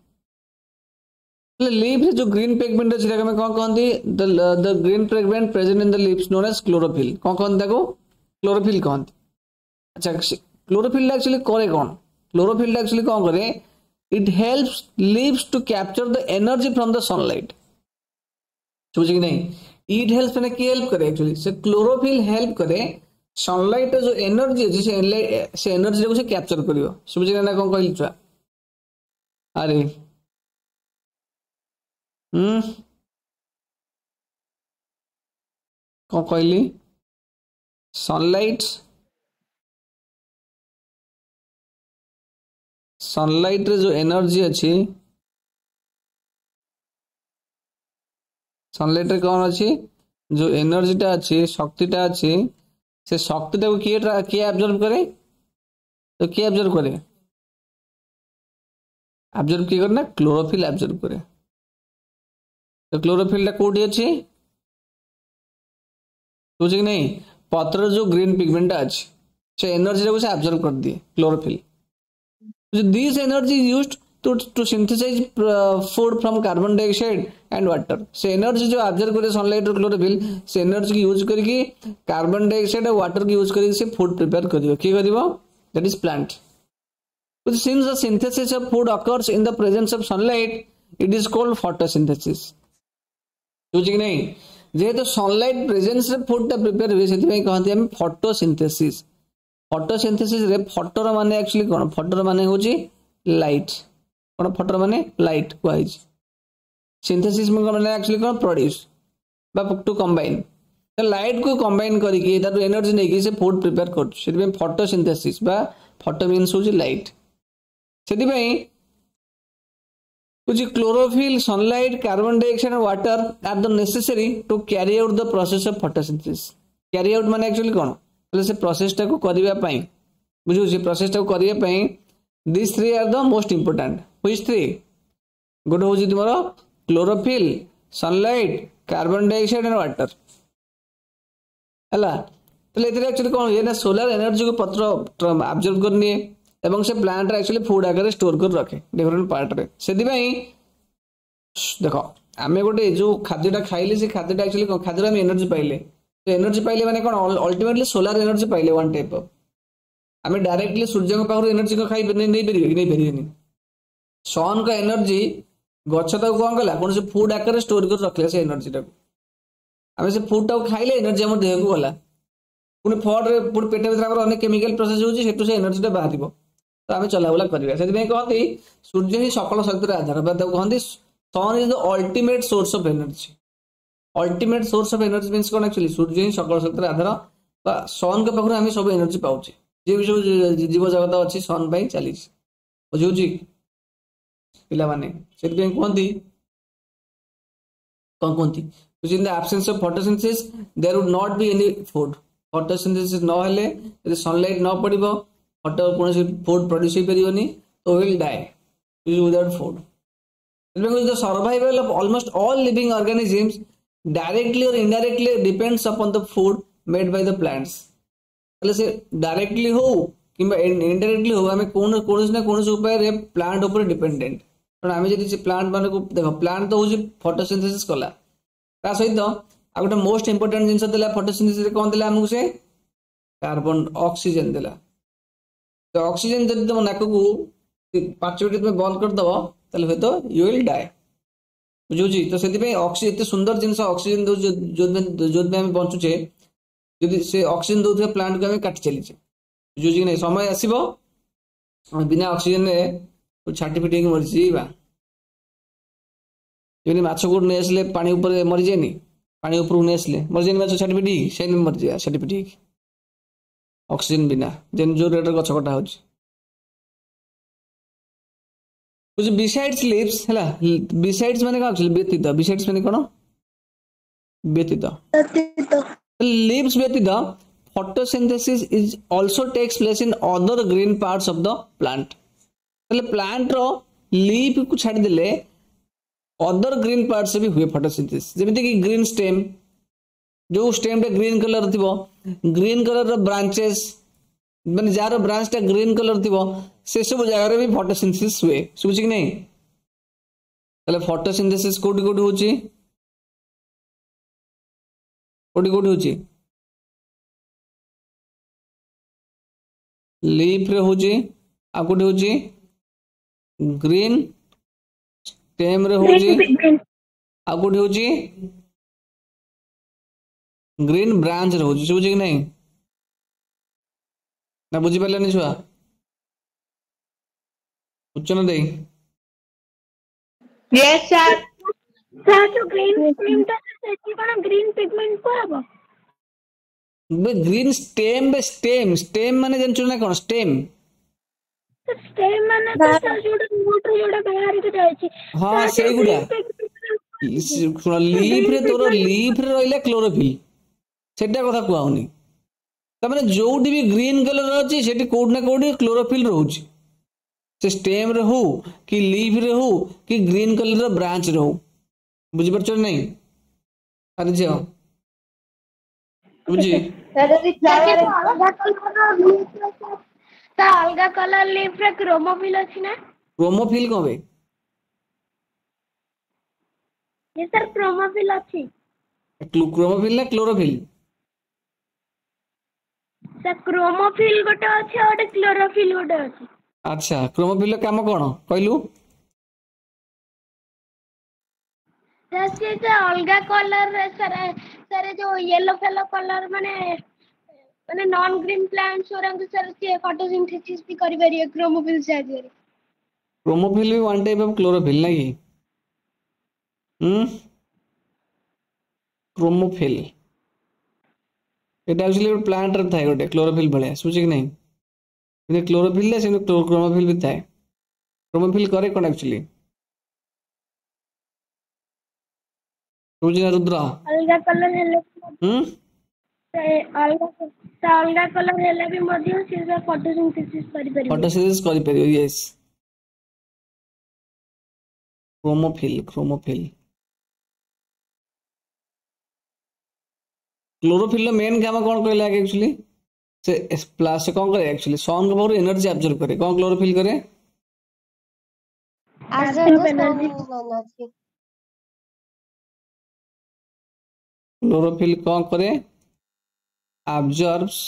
लीफ जो ग्रीन पिगमेंट अछि हम कोन कहंती the green pigment present in the leaves known as chlorophyll कोन कहंती ताको क्लोरोफिल कहंती अच्छा क्लोरोफिल एक्चुअली करे कौन क्लोरोफिल एक्चुअली कौन करे it helps leaves to capture the energy from the sunlight समझे कि नहीं इट हेल्प्स मैंने की हेल्प करे एक्चुअली से क्लोरोफिल हेल्प करे सनलाइट जो एनर्जी है से एनर्जी को से कैप्चर करियो समझे ना कौन कहली छुआ अरे कौन कहली सनलाइट रे जो एनर्जी अच्छी सनलाइट रे कौन अच्छी जो एनर्जी टा अच्छी शक्ति टा अच्छी से शक्ति टा को किए एब्जॉर्ब करे तो किए एब्जॉर्ब करे एब्जॉर्ब किए करना क्लोरोफिल एब्जॉर्ब करे तो क्लोरोफिल टा कोठी अच्छी बुझे कि नहीं पत्र जो ग्रीन पिगमेंट अच्छी से एनर्जी टा को से एब्जॉर्ब कर दिए chlorophyll This energy is used to synthesize food from carbon dioxide and water. से एनर्जी जो ऑब्जर्व करे सनलाइट और क्लोरोफिल से एनर्जी की यूज करके कार्बन डाइऑक्साइड और वाटर की यूज करके से फूड प्रिपेयर करियो की करिवो that is plant since the synthesis of food occurs in the presence of sunlight it is called photosynthesis बुझी नहीं जेहेतु सनलाइट प्रेजेंस रे फूड टा प्रिपेयर हुए सेति कहते हम फोटोसिंथेसिस फोटोसिंथेसिस रे फोटोर माने एक्चुअली कोन फोटोर माने होची लाइट कोन फोटोर माने लाइट क्वाइज सिंथेसिस में कोन माने एक्चुअली कोन प्रोड्यूस बा टू कंबाइन तो लाइट को कंबाइन करके तार एनर्जी नै कि से फूड प्रिपेयर कर सेति में फोटोसिंथेसिस बा फोटो मींस होची लाइट सेति में कुछ क्लोरोफिल सनलाइट कार्बन डाइऑक्साइड और water are the necessary to carry out the process of photosynthesis carry out माने एक्चुअली कोन से प्रोसेस टा को करिवा पई बुझु से प्रोसेस टा को करिवा पई this three are the most important which three गोटे होची तुमरो chlorophyll sunlight carbon dioxide and water हला तो एथरे एक्चुअली कोन ये ना सोलर एनर्जी को पत्र ऑब्जर्व करनी एवं से प्लांट रे एक्चुअली फूड आकर स्टोर कर रखे डिफरेंट पार्ट रे सेति पई देखो आमे गोटे जो खाद्यटा खाइले से खाद्यटा एक्चुअली खाद्य हम एनर्जी पाइले एनर्जी पाइले माने कोन अल्टीमेटली सोलर एनर्जी पाइले वन टाइप ऑफ हमें डायरेक्टली सूर्य को पाखर एनर्जी को खाई नहीं परिबे कि नहीं परिबेनी सन का एनर्जी गछ ता कोन कला कोन से फूड आकर स्टोर कर रखले से एनर्जी ता हमें से फूड ता खाइले एनर्जी हमर देह को गला पुनी फॉड रे पुनी पेट भीतर हमर अनेक केमिकल प्रोसेस होची सेटु से एनर्जी ता बाहरिबो तो हमें चलाबला करबा सेति में कहती सूर्य ही सकल शक्तिर आधार बा तो कहती sun is the ultimate source of energy ultimate source of energy means कोन एक्चुअली सूर्य ही सकल शक्तिर आधार बा सन के पाखर हमें सब एनर्जी पाउची जे भी सब जीव जगत अछि सन पई चली बुझुची पिला माने सेति में कहती कौन कहती which in the absence of photosynthesis there would not be any food. photosynthesis न हेले यदि सनलाइट न पड़िबो फोटो कोनोसी फूड प्रोड्यूस हो परियोनी तो will die without food. Because the survival of almost all living organisms directly or indirectly depends upon the food made by the plants. એટલે से डायरेक्टली हो किंबा इनडायरेक्टली हो हमें कोनोसी ना कोनोसी उपाय रे प्लांट ऊपर डिपेंडेंट. कारण आमे जदी से प्लांट माने को देखो प्लांट तो होची फोटोसिंथेसिस कला ता सहित आ गोटे मोस्ट इंपोर्टेंट जिंस देला फोटोसिंथेसिस रे कोन देला हमकु से कार्बन ऑक्सीजन देला. तो ऑक्सीजन जदी तुम नाक को 5 मिनिट में बंद कर दबो ताले हे तो यू विल डाई बुझुची. तो सेति पे ऑक्सीजन एते सुंदर जिंस ऑक्सीजन दो जो हम बंचुचे जदी से ऑक्सीजन दउथे प्लांट को हम काट चली छे बुझुची नै समय आसीबो बिना ऑक्सीजन रे छाटी पिटी मर जीवा. जनी माछ को नै आसले पानी ऊपर मर जेनी पानी ऊपर नै आसले मर जेनी माछ छाटी पिटी से मर जिया छाटी पिटी ऑक्सीजन बिना जेन जो रेट गछ कटा होची. कुछ बिसाइड्स लीव्स हला बिसाइड्स माने का एक्चुअली व्यतीत बिसाइड्स माने कोन व्यतीत लीव्स व्यतीत photosynthesis is also takes place in other green parts of the plant. तले प्लांट रो लीफ को छाड़ देले अदर ग्रीन पार्ट से भी हुए फोटोसिंथेसिस. जेमिति कि ग्रीन स्टेम जो स्टेम टे ग्रीन कलर थिबो ग्रीन कलर रो ब्रांचेस माने जार ब्रांच टा ग्रीन कलर थिबो से सब जगह रे भी फोटोसिंथेसिस हुए सुबुची कि नहीं. तले फोटोसिंथेसिस कोडी कोडी होची कोडी कोडी होची लीफ रे होची आ कोडी होची ग्रीन स्टेम रे होची आ कोडी होची ग्रीन ब्रांच रे होची सुबुची कि नहीं ना बुझी पाले छुआ उच्चन दे. Yes sir. सर जो ग्रीन स्टेम ता सेची कोन ग्रीन पिगमेंट को हबो बे ग्रीन स्टेम बे स्टेम माने जन ना कोन स्टेम स्टेम माने तो जोड मोटर जोड बाहर के जाय छी. हां सेई गुडा सुन लीफ रे तोर लीफ रे रहले क्लोरोफिल सेटा कथा कुआउनी तमने जोडी भी ग्रीन कलर अछि सेटी कोड ना कोडी क्लोरोफिल रहउची से स्टेम रे हो कि लीफ रे हो कि ग्रीन कलर रो ब्रांच रे हो बुझी परछ नहीं अरे जे बुझी सर यदि फ्लावर अलगा कलर लीफ रे क्रोमोफिल अछि ना क्रोमोफिल कहबे ये सर क्रोमोफिल अछि क्रोमोफिल ना क्लोरोफिल सर क्रोमोफिल गोटे अछि और क्लोरोफिल गोटे अछि. अच्छा क्रोमोफिल काम कोन कहलु जैसे जो अलगा कलर सर जो येलो फेलो कलर माने नॉन ग्रीन प्लांट्स और सर से फोटोसिंथेसिस भी करि परिए क्रोमोफिल से आदि. क्रोमोफिल भी वन टाइप ऑफ क्लोरोफिल नहीं क्रोमोफिल एटा एक्चुअली प्लांट रे थाय गोटे क्लोरोफिल भले सुची कि नहीं ने क्लोरोफिल ले से क्रोमोफिल भी थाय. क्रोमोफिल करे कोन एक्चुअली रुद्र अलगा कलर हेले अलगा कलर हेले भी मध्य से फोटोसिंथेसिस करि परियो यस क्रोमोफिल क्लोरोफिल मेन काम कौन कहला एक्चुअली से प्लस से कौन करे एक्चुअली सन के पावर एनर्जी एब्जॉर्ब करे कौन क्लोरोफिल करे क्लोरोफिल कौन करे एब्जॉर्ब्स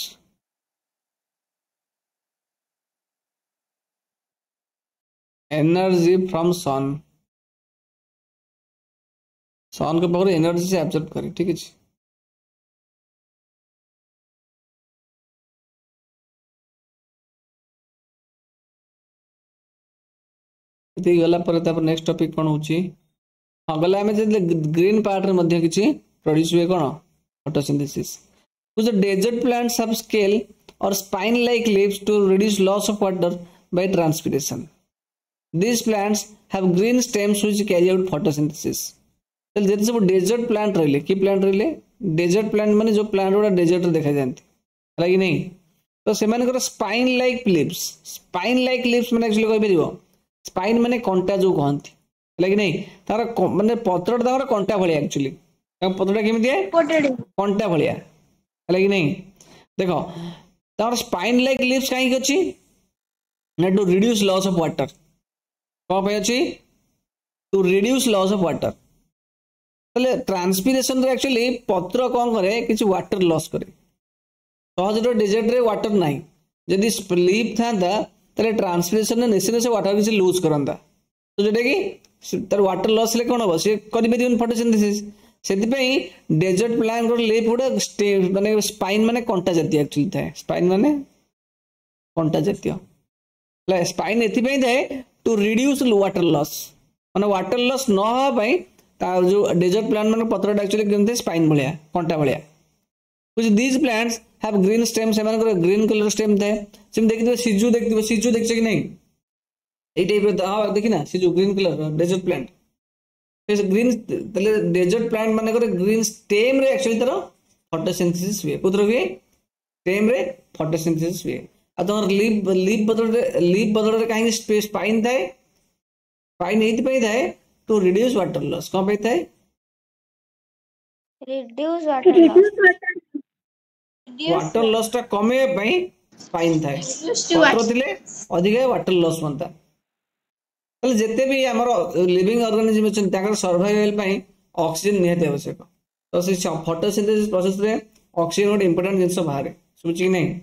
एनर्जी फ्रॉम सन के पावर एनर्जी से एब्जॉर्ब करे ठीक है. गला पर नेक्स्ट टॉपिक कौन होची हाँ गला आमे ग्रीन पार्ट रे मध्य किछि प्रोड्यूस हुए कौन फोटोसिंथेसिस. कुछ डेजर्ट प्लांट्स हैव स्केल और spine like leaves to reduce loss of water by transpiration. These plants have green stems which carry out photosynthesis. ताले जेते सब डेजर्ट प्लांट रहले कि प्लांट रहले डेजर्ट प्लांट माने जो प्लांट गुड़ा डेजर्ट रे देखा जाती है कि नहीं तो से स्पाइन लाइक लिप्स माने एक्चुअली कहि परिबो स्पाइन माने कंटा जो कहंती है कि नहीं तार माने पत्रटा तार कंटा भलिया एक्चुअली पत्रटा केमिति है कंटा भलिया है कि नहीं देखो तार स्पाइन लाइक लिप्स काहे अछि ना to reduce loss of water कौन पे अछि to reduce loss of water तले ट्रांसपिरेशन रे एक्चुअली पत्र कौन करे किछि वाटर लॉस करे सहज डेजर्ट रे वाटर नाही जदि लीफ थांदा तले ट्रांसपिरेशन ने निश्चित से वाटर किछि लूज करंदा तो जेटा कि तार वाटर लॉस ले कोन हो से करि परिबन फोटोसिंथेसिस सेति पई डेजर्ट प्लांट रो लीफ गुडा माने स्पाइन माने कंटा जाती एक्चुअली थाए स्पाइन माने कंटा जाती स्पाइन एथि पई थाए टू रिड्यूस वाटर लॉस माने वाटर लॉस न हो पई तार जो डेजर्ट प्लांट माने पत्र एक्चुअली केमते स्पाइन भलिया कंटा भलिया कुछ these plants have green stem से माने ग्रीन कलर स्टेम थाए सिम देखिबो सिजु देखछे कि नहीं एई टाइप हां देखि ना सिजु green colour desert plant green desert plant माने ग्रीन स्टेम रे एक्चुअली तार फोटोसिंथेसिस हुए कुतर हुए स्टेम रे फोटोसिंथेसिस हुए आ तोर लीफ बदल रे काहे स्पाइन थाए स्पाइन एथि पई थाए टू रिड्यूस वाटर लॉस कोन पई थाए रिड्यूस वाटर लॉस टा कमे पई स्पाइन थाए पत्र थिले अधिक वाटर लॉस बनता तले जेते भी हमर लिविंग ऑर्गेनिज्म छन ताकर सर्वाइवल पई ऑक्सीजन निहत आवश्यक तो से फोटोसिंथेसिस प्रोसेस रे ऑक्सीजन ଗୋଟେ इंपोर्टेंट जिंस बाहर सुची नहीं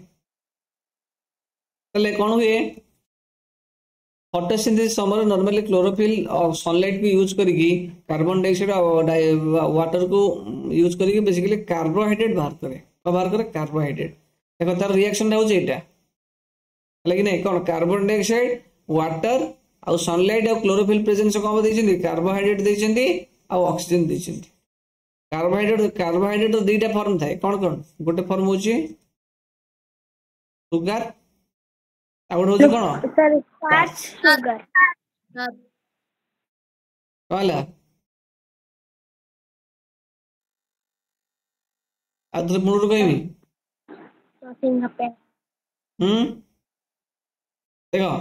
तले कोन हुए फोटोसिंथेसिस समय नॉर्मली क्लोरोफिल और सनलाइट भी यूज करके कार्बन डाइऑक्साइड और वाटर को यूज करके बेसिकली कार्बोहाइड्रेट बाहर करे कार्बोहाइड्रेट देखो तार रिएक्शन हो एटा लेकिन नहीं कौन कार्बन डाइऑक्साइड वाटर और सनलाइट और क्लोरोफिल प्रेजेंस कौन देइछन्ती कार्बोहाइड्रेट देइछन्ती और ऑक्सीजन देइछन्ती कार्बोहाइड्रेट दुईटा फॉर्म थाए कौन गोटे फॉर्म होची सुगर आउट होची कोन सुगर वाला आदर मुनर कहबी देखो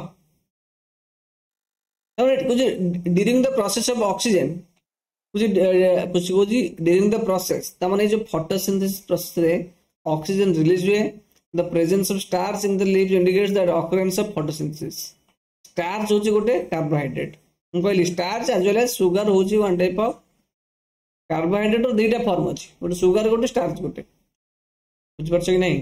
कुछ during the process of oxygen कुछ ड्यूरिंग द प्रोसेस तमाने जो फोटोसिंथेसिस प्रोसेस रे ऑक्सीजन रिलीज हुए the presence of starch in the leaf indicates the occurrence of photosynthesis starch होची गोटे कार्बोहाइड्रेट हम कहली starch as well as sugar होची वन टाइप ऑफ कार्बोहाइड्रेट और दुईटा फॉर्म अछि गोटे सुगर गोटे स्टार्च गोटे बुझ परछ कि नहीं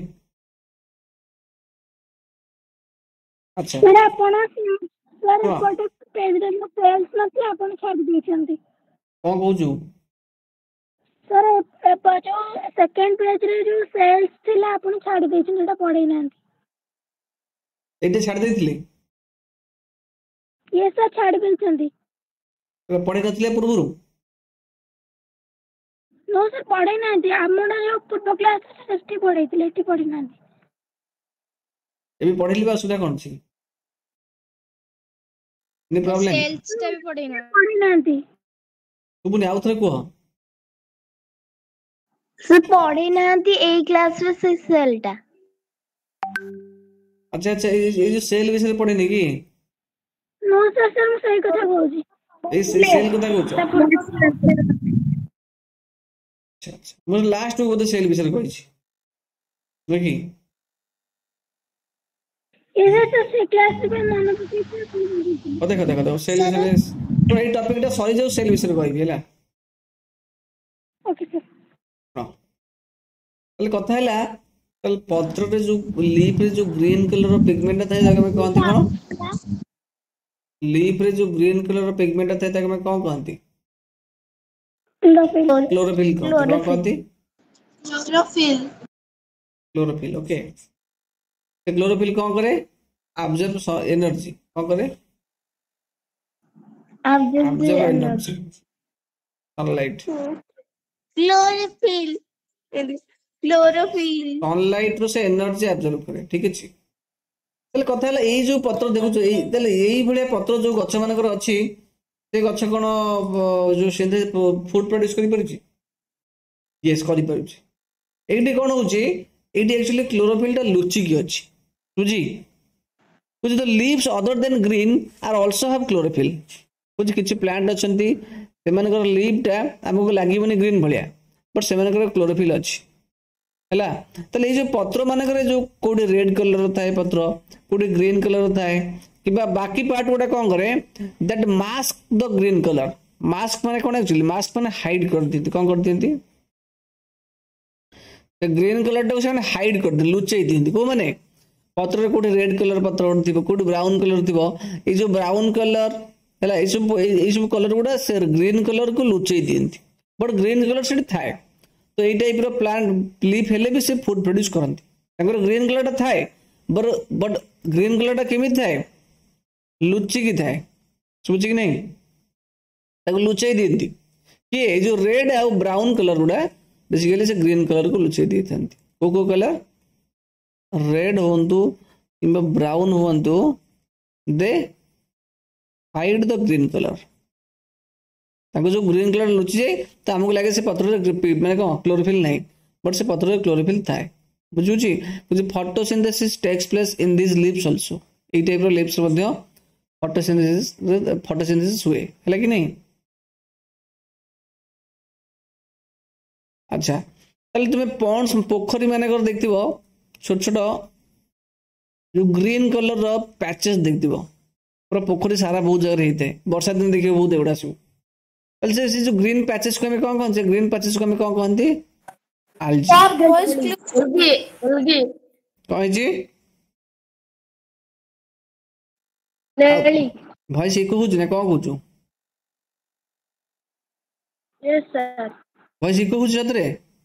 अच्छा सर आपण सर फोटो पेज रे सेल्स नथि आपण छाड़ दैछन्ती कोन कहूछु सर जो सेकंड पेज रे जो सेल्स थिला आपण छाड़ दैछन एटा पढै नांती एटा छाड़ दैथिले ये सर छाड़ दैछन्ती पढै नथिले पूर्वरु नो सर पढै नांती हमडा जो पूर्व क्लास सेस्टी पढैथिले एटी पढै नांती एबी पढैली बा सुधा कोन छी नी प्रॉब्लम सेल्स टा भी पढै नांती तुमने आउ थरे को सर पढै नांती ए क्लास रे से सेल टा अच्छा अच्छा ये जो सेल विषय पढे नहीं की नो सर सर मैं सही कथा कहूची ए सेल कथा कहूछ अच्छा अच्छा मुझे लास्ट में बोलते सेल विषय कहूची देखी ये सर से क्लास में मन पकी देखो सेल विषय तो ए टॉपिक टा सॉरी जो सेल विषय कहबी हैला ओके सर तले कथा हैला तले पत्र रे जो लीफ रे जो ग्रीन कलर रो पिगमेंट थाए जाके में कहंती कोन लीफ रे जो ग्रीन कलर रो पिगमेंट थाए ताके में कोन कहंती क्लोरोफिल कहंती क्लोरोफिल ओके तो क्लोरोफिल कौन करे ऑब्जर्व एनर्जी कौन करे observe energy sunlight chlorophyll sunlight रो से एनर्जी ऑब्जर्व करे ठीक अछि तले कथा हला एई जो पत्र देखु एई तले एई भले पत्र जो गछ मानकर अछि से गछ कौन जो सिंथेसिस फूड प्रोड्यूस करि परछि यस करि परछि एठी कौन होछि एठी एक्चुअली क्लोरोफिल टा लुचि की अछि बुझी कुछ the leaves other than green are also have chlorophyll कुछ किछि प्लांट अछंती सेमानकर लीव टा हमको लागिबनी ग्रीन भलिया बट सेमानकर क्लोरोफिल अछि हैला तले जो पत्र मानकर जो कोडी रेड कलर थाए पत्र कोडी ग्रीन कलर थाए किबा बाकी पार्ट गुडा कोन करे that mask the green colour mask माने कोन एक्चुअली मास्क माने हाइड कर दिति कोन कर दिति द ग्रीन कलर टा से हाइड कर दि लुचै दिति को माने पत्र रे कोडी रेड कलर पत्र थिबो कोडी ब्राउन कलर थिबो ए जो ब्राउन कलर हैला ए सब कलर गुडा से ग्रीन कलर को लुचै दिति बट ग्रीन कलर से थाए तो ये टाइप रो प्लांट लीफ हेले भी से फूड प्रोड्यूस करंती तांकर ग्रीन कलर टा थाए बट ग्रीन कलर टा केमि थाए लुचि की थाए समझ कि नहीं ताको लुचै दियंती कि ए जो रेड आ ब्राउन कलर गुडा बेसिकली से ग्रीन कलर को लुचै दियंती को कलर रेड होंतु किंबा ब्राउन होंतु they hide the green colour ताको जो ग्रीन कलर लुचि जाए तो हमको लगे से पत्र माने को क्लोरोफिल नहीं बट से पत्र रे क्लोरोफिल थाए बुझुची बुझ photosynthesis takes place in this leaves also ए टाइप रो लीव्स मध्ये फोटोसिंथेसिस हुए है कि नहीं अच्छा ताले तुम पॉन्ड्स पोखरी माने कर देखथिबो छोट छोट जो ग्रीन कलर रो पैचेस देखथिबो पूरा पोखरी सारा बहुत जगह रहते वर्षा दिन देखिए बहुत एवढा सब ताले से जो ग्रीन पैचेस को हमें कौन कौन से ग्रीन पैचेस को हमें कौन कौन थी algae अलगी कौन जी नेली भाई से को ना कौन कहूँ यस सर भाई से को जतरे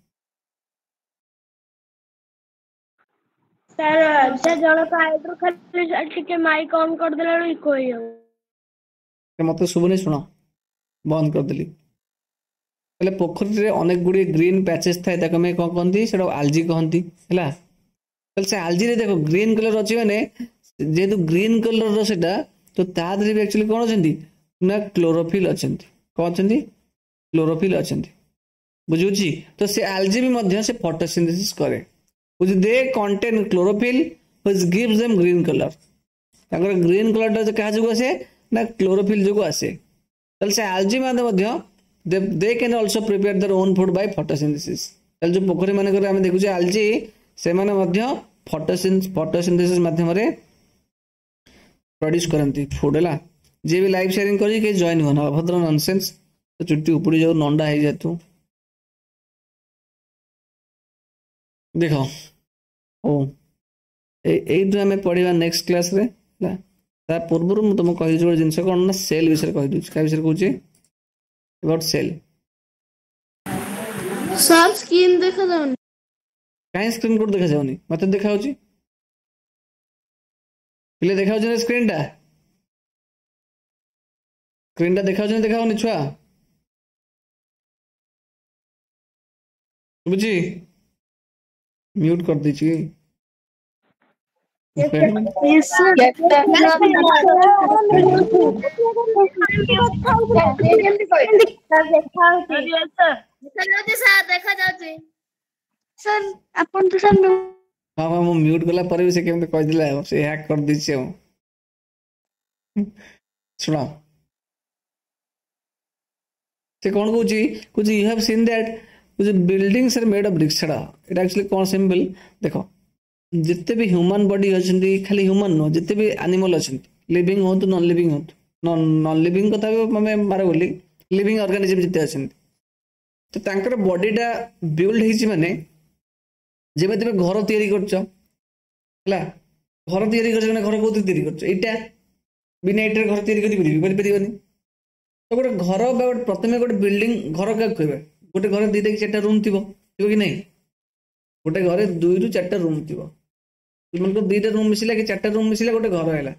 सर से जण का आइड्रो खाली टिके माइक ऑन कर देला इको हो मत शुभने शुण बंद कर देली पहले पोखरी रे अनेक गुडी ग्रीन पैचेस थाए ताको में कौन कहंती सेडो algae कहंती हैला तल से algae रे देखो ग्रीन कलर अछि माने जेतु ग्रीन कलर रो सेटा तो ताद रे एक्चुअली कोन अछंती ना क्लोरोफिल अछंती कोन अछंती क्लोरोफिल अछंती बुझुची तो से algae भी मध्य से फोटोसिंथेसिस करे which they contain chlorophyll which gives them green color ताकर ग्रीन कलर टा कहा जगह से ना क्लोरोफिल जगह आसे तल से algae माने मध्य they can also prepare their own food by photosynthesis तल जो पोखरी माने करे हम देखु जे algae से माने मध्य फोटोसिंथेसिस माध्यम रे प्रोड्यूस करंती फूड हला जे भी लाइव शेयरिंग करी के जॉइन होना अभद्र नॉनसेंस तो चुट्टी उपड़ी जाऊ नंडा हे जातु देखो ओ एइठु हमें पढ़िबा नेक्स्ट क्लास रे ला ता पूर्व रु तुम कहि जो जिंस कोन ना सेल विषय कहि दुछ का विषय कहूची अबाउट सेल सर स्क्रीन देखा जाउनी काहे स्क्रीन कोड देखा जाउनी मते देखा होची पिले देखा होची स्क्रीन टा देखा होची देखा होनी छुआ बुझी म्यूट कर दीजिए सर अपन तो सर हाँ हाँ मु म्यूट कला पर भी से केमते कह दिला से हैक कर दीछे सुना से कौन कहूची कुछ यू हैव सीन दैट कुछ buildings are made of bricks छड़ा इट एक्चुअली कौन सिंपल देखो जिते भी ह्यूमन बॉडी अछंती खाली ह्यूमन नो जिते भी एनिमल अछंती लिविंग हो तो नॉन लिविंग हो नॉन लिविंग कथा भी मैं मारे बोली लिविंग ऑर्गेनिज्म जिते अछंती तो तांकर बॉडीटा बिल्ड हेछि माने जेमे तमे घर तयारी करछ हला घर तयारी करछ माने घर को तयारी करछ एटा बिना एटर घर तयारी करि परिबनी तो गोटे घर बा प्रथमे गोटे बिल्डिंग घर का कहबे गोटे घर दी देखि चारटा रूम थिबो कि नहीं गोटे घरे 2 रु 4टा रूम थिबो तुमन को 2टा रूम मिसिला कि 4टा रूम मिसिला गोटे घर हैला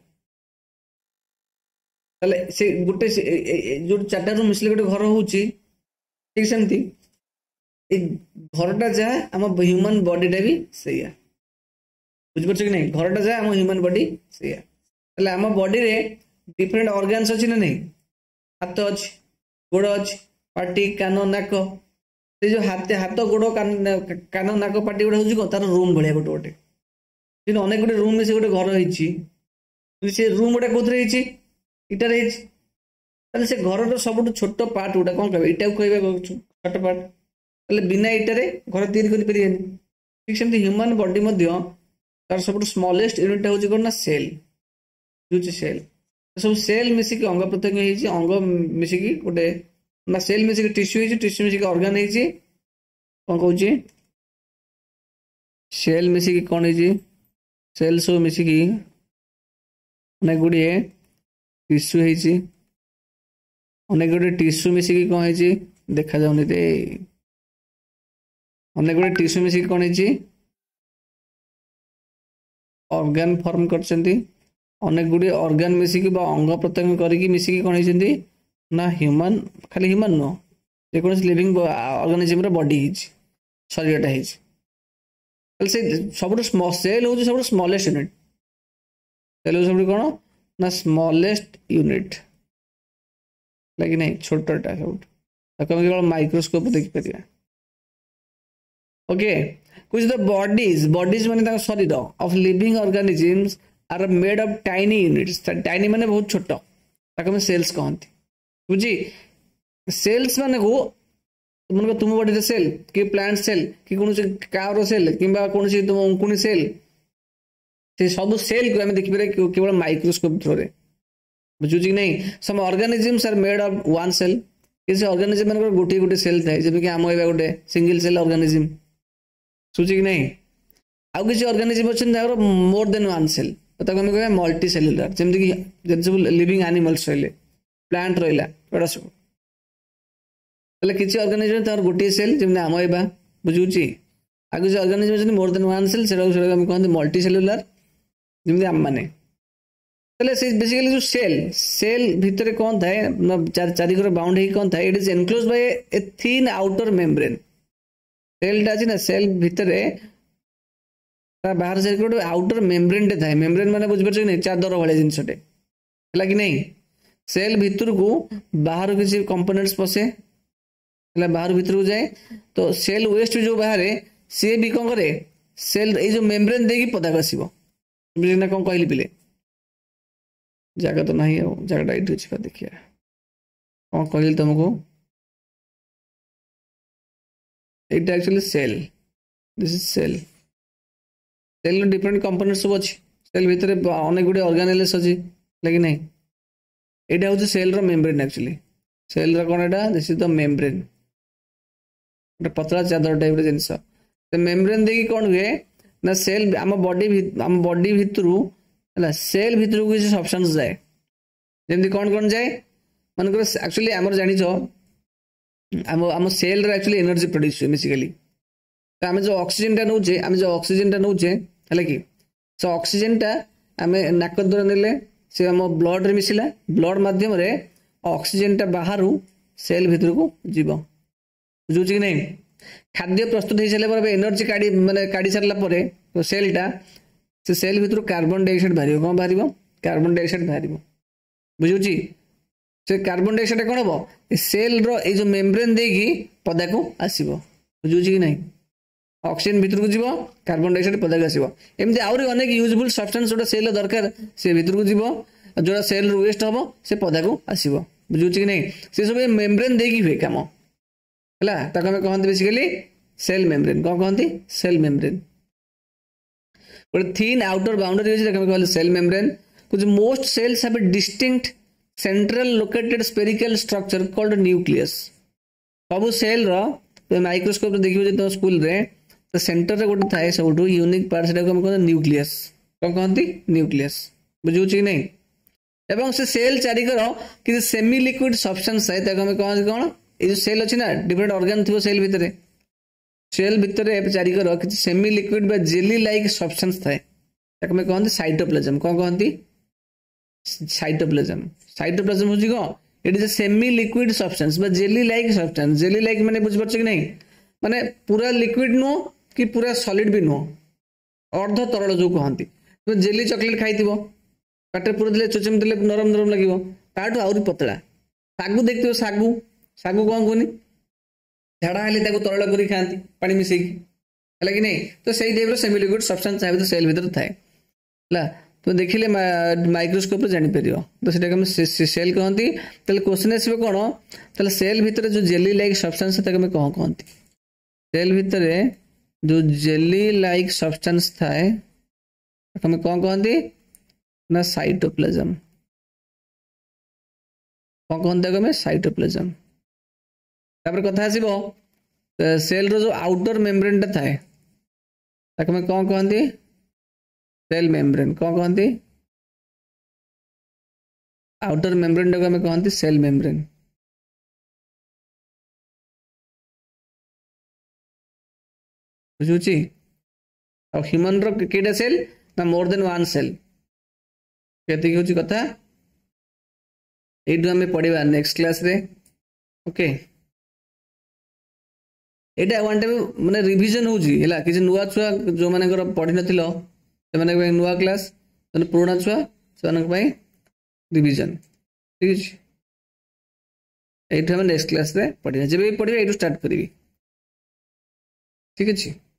तले से गोटे जो 4टा रूम मिसिले गोटे घर होउची ठीक सेमती ए घरटा जा हम ह्यूमन बॉडीटा भी सैया बुझ परछ कि नहीं घरटा जा हम ह्यूमन बॉडी सैया तले हम बॉडी रे डिफरेंट ऑर्गन्स अछि ना नहीं हाथ अच्छी गोड़ अच्छी पाटी कान नाक से जो हाथ गोड़ कान नाक पाटी गुड़ा हूँ तार रूम भाया गोटे गोटे अनेक गोटे रूम में से गोटे घर होती रूम गुड़ा कौन इटार होती से घर सब छोट पार्ट गुड़ा कौन कह इटा को कह छोट पार्ट बिना इटारे घर तैयारी ठीक सेमती ह्यूमन बॉडी तार सब स्मॉलेस्ट यूनिट हूँ कौन ना सेल सेल सब सेल मिसिक अंग प्रत्यंग अंग मिसिक गोटे ना सेल मिसिक टिश्यू टिश्यू मिसिक ऑर्गन कौन कौन सेल मिसिक कौन सेल सब मिसिक अनेक गुड़े टिश्यू अनेक गुड़े टिश्यू मिसिक कौन है देखा जाऊनी रे अनेक गुड़े टिश्यू मिसिक कौन है ऑर्गन फॉर्म करछंती अनेक गुड़े ऑर्गन मिसिक अंग प्रत्यंग करके मिसिक कौन होती ना ह्यूमन खाली ह्यूमन नुह जेको लिविंग ऑर्गेनिज्म बॉडी शरीरटा से सब सेल हूँ सब स्मॉलेस्ट यूनिट सेल हूँ सब कौन ना स्मॉलेस्ट यूनिट लगे नहीं छोटा सब केवल माइक्रोस्कोप देखिपर ओके कुछ द बॉडीज माने शरीर of living organisms are made of tiny units tiny माने बहुत छोट सेल्स कहते बुझी सेल्स माने को तुम तुम बॉडी सेल कि प्लांट सेल कि कौन कार सेल कि कौन तुम अंकुनी सेल से सब सेल को आम देखिपर केवल माइक्रोस्कोप थ्रो बुझुची कि नहीं some organisms are made of one cell किसी ऑर्गेनिज्म मान गोटे गोटे सेल थाए जमीक आम एवं गोटे सिंगल सेल ऑर्गेनिज्म सुची कि नहीं आउ किसी ऑर्गेनिज्म अच्छे मोर देन वन सेल तो आम कह मल्टी सेलुलर जमीक सब लिविंग एनिमल्स रही प्लांट रहा सब किसी ऑर्गेनिज्म तार गोटे सेल जमी आम एवं बुझुची आ किसी ऑर्गेनिज्म अच्छे मोर देन वन सेल से कहते मल्टी सेलुलर जमी आम मैंने बेसिकली जो सेल भितर कौन थाए चारिकर बाउंड ही कौन थाए it is enclose by a thin outer membrane सेलटा अच्छी ना सेल भितर बाहर से गोटे आउटर मेम्ब्रेन टे थाए मेम्ब्रेन माने बुझिपार कि नहीं चादर भाई जिनसटे है कि नहीं सेल भितर को बाहर किसी कंपोनेंट्स पशे बाहर भीतर को जाए तो सेल वेस्ट जो बाहर सी भी कौन करे सेल ये मेम्ब्रेन देकी पदाक आसो बुझे कौन कहली पिले जगह तो नहीं जगह ये देखिए कौन कहली तुमको ये actually cell this is cell cell different component सब अच्छी सेल भितर अनेक गुड़े ऑर्गेनेल्स अच्छी लगे नहीं यहाँ हूँ सेल मेम्ब्रेन एक्चुअली सेल कौन एटा दिस इज द मेम्ब्रेन गोटे पतला चादर टाइप जिनस मेम्ब्रेन देखिए कौन हुए ना सेल आम बॉडी भितर है सेल भितर को किसी सब्सटेंस जाए जमी कौन जाए मानक एक्चुअली आम जान आम सेल एक्चुअली एनर्जी प्रोड्यूस हुए बेसिकली तो आम जो ऑक्सीजन टा नौचे आम जो ऑक्सीजन टा नौचे है कि से ऑक्सीजन टा आम नाक द्वारा नेले से आम ब्लड रे मिसिला ब्लड माध्यम रे ऑक्सीजन टा बाहर सेल भितर को जीव बुझुच कि नहीं खाद्य प्रस्तुत हो सारे एनर्जी काढ़ी माने काढ़ी सारा तो सेलटा से सेल भितर कार्बन डाइऑक्साइड बाहर कौन बाहर कार्बन डाइऑक्साइड बाहर बुझुची से कार्बन डाइऑक्साइड कौन हम सेल रो मेम्ब्रेन देकी पदा को आसो बुझुची कि नहीं ऑक्सीजन भितर को जीव कार्बन डाइऑक्साइड पदा को आसो एमती आहरी अनेक यूजफुल सब्सटेंस जोटा सेल दरकार से भितर को जीव जोटा सेल वेस्ट हम से पदा को आसो बुझुची कि नहीं से सब मेम्ब्रेन देकी हुए कम है कहते बेसिकली सेल मेम्ब्रेन कौन कहते सेल मेम्ब्रेन गोटे थिन आउटर बाउंड्री अच्छे सेल मेम्ब्रेन कुछ most cells have a distinct central located spherical structure called nucleus सब सेल माइक्रोस्कोप देखिए जो स्कूल रे तो सेंटर रे गोटे थाए सब यूनिक पार्ट से कहते न्यूक्लियस कौन कहती न्यूक्लियस बुझुच कि नहीं एवं से सेल चारिकर कि सेमी लिक्विड सब्सटेंस थाए कहते कौन ये सेल अच्छी ना डिफरेंट ऑर्गन थी सेल भितर सेल भितर चारिकर कि सेमी लिक्विड बा जेली लाइक सब्सटेंस थाए कहते साइटोप्लाज्म कौन कहती साइटोप्लाज्म साइटोप्लाज्म हूँ कौन it is a semi liquid substance बा jelly like substance jelly like माने बुझिपार कि नहीं माने पूरा लिक्विड नुह कि पूरा सॉलिड भी नुह अर्ध तरल जो कहती तुम जेली चॉकलेट खाई पाटे पूरा देले चुचम देले नरम नरम लगे ताठू आहरी पतला ଶାଗୁ ଦେଖିଥିବ ଶାଗୁ ଶାଗୁ କଣ କୁହନି ଝାଡ଼ା ହେଲେ ତାକୁ ତରଳ କରି ଖାଆନ୍ତି ପାଣି ମିଶେଇକି ହେଲା କି ନାଇଁ ତ ସେଇ ଟାଇପ୍ର ସେମି ଲିକ୍ୱିଡ୍ ସବଷ୍ଟାନ୍ସ ତା ଭିତରେ ସେଲ୍ ଭିତରେ ଥାଏ ହେଲା तुम देखिले माइक्रोस्कोप जापर तो सीटा सेल कहती क्वेश्चन आसो कौन तो सेल भितर जो जेली लाइक सब्सटेंस कौन कहती सेल भितर जो जेली लाइक सब्सटेंस थाए तुम कौन कहती ना साइटोप्लाज्म कौन कहते कमें साइटोप्लाज्म तापर कथा आसो सेल रो जो आउटर मेम्ब्रेन थाए कौन कहती सेल मेम्ब्रेन कौन कहती आउटर मेम्ब्रेन टाक आम कहती सेल मेम्ब्रेन बुझुची ह्यूमन रो केटा सेल ना मोर देन वन सेल केते होची कथा एडु हमें पढ़िबा नेक्स्ट क्लास रे ओके एटा वन टाइम माने रिवीजन होची हैला कि नुवा छुआ जो मानकर पढ़ी नथिलो से नुआ क्लास पुराना छुआ से रिवीजन ठीक है ये नेक्स्ट क्लास रे पढ़िया जब भी पढ़िया ये स्टार्ट करी ठीक है।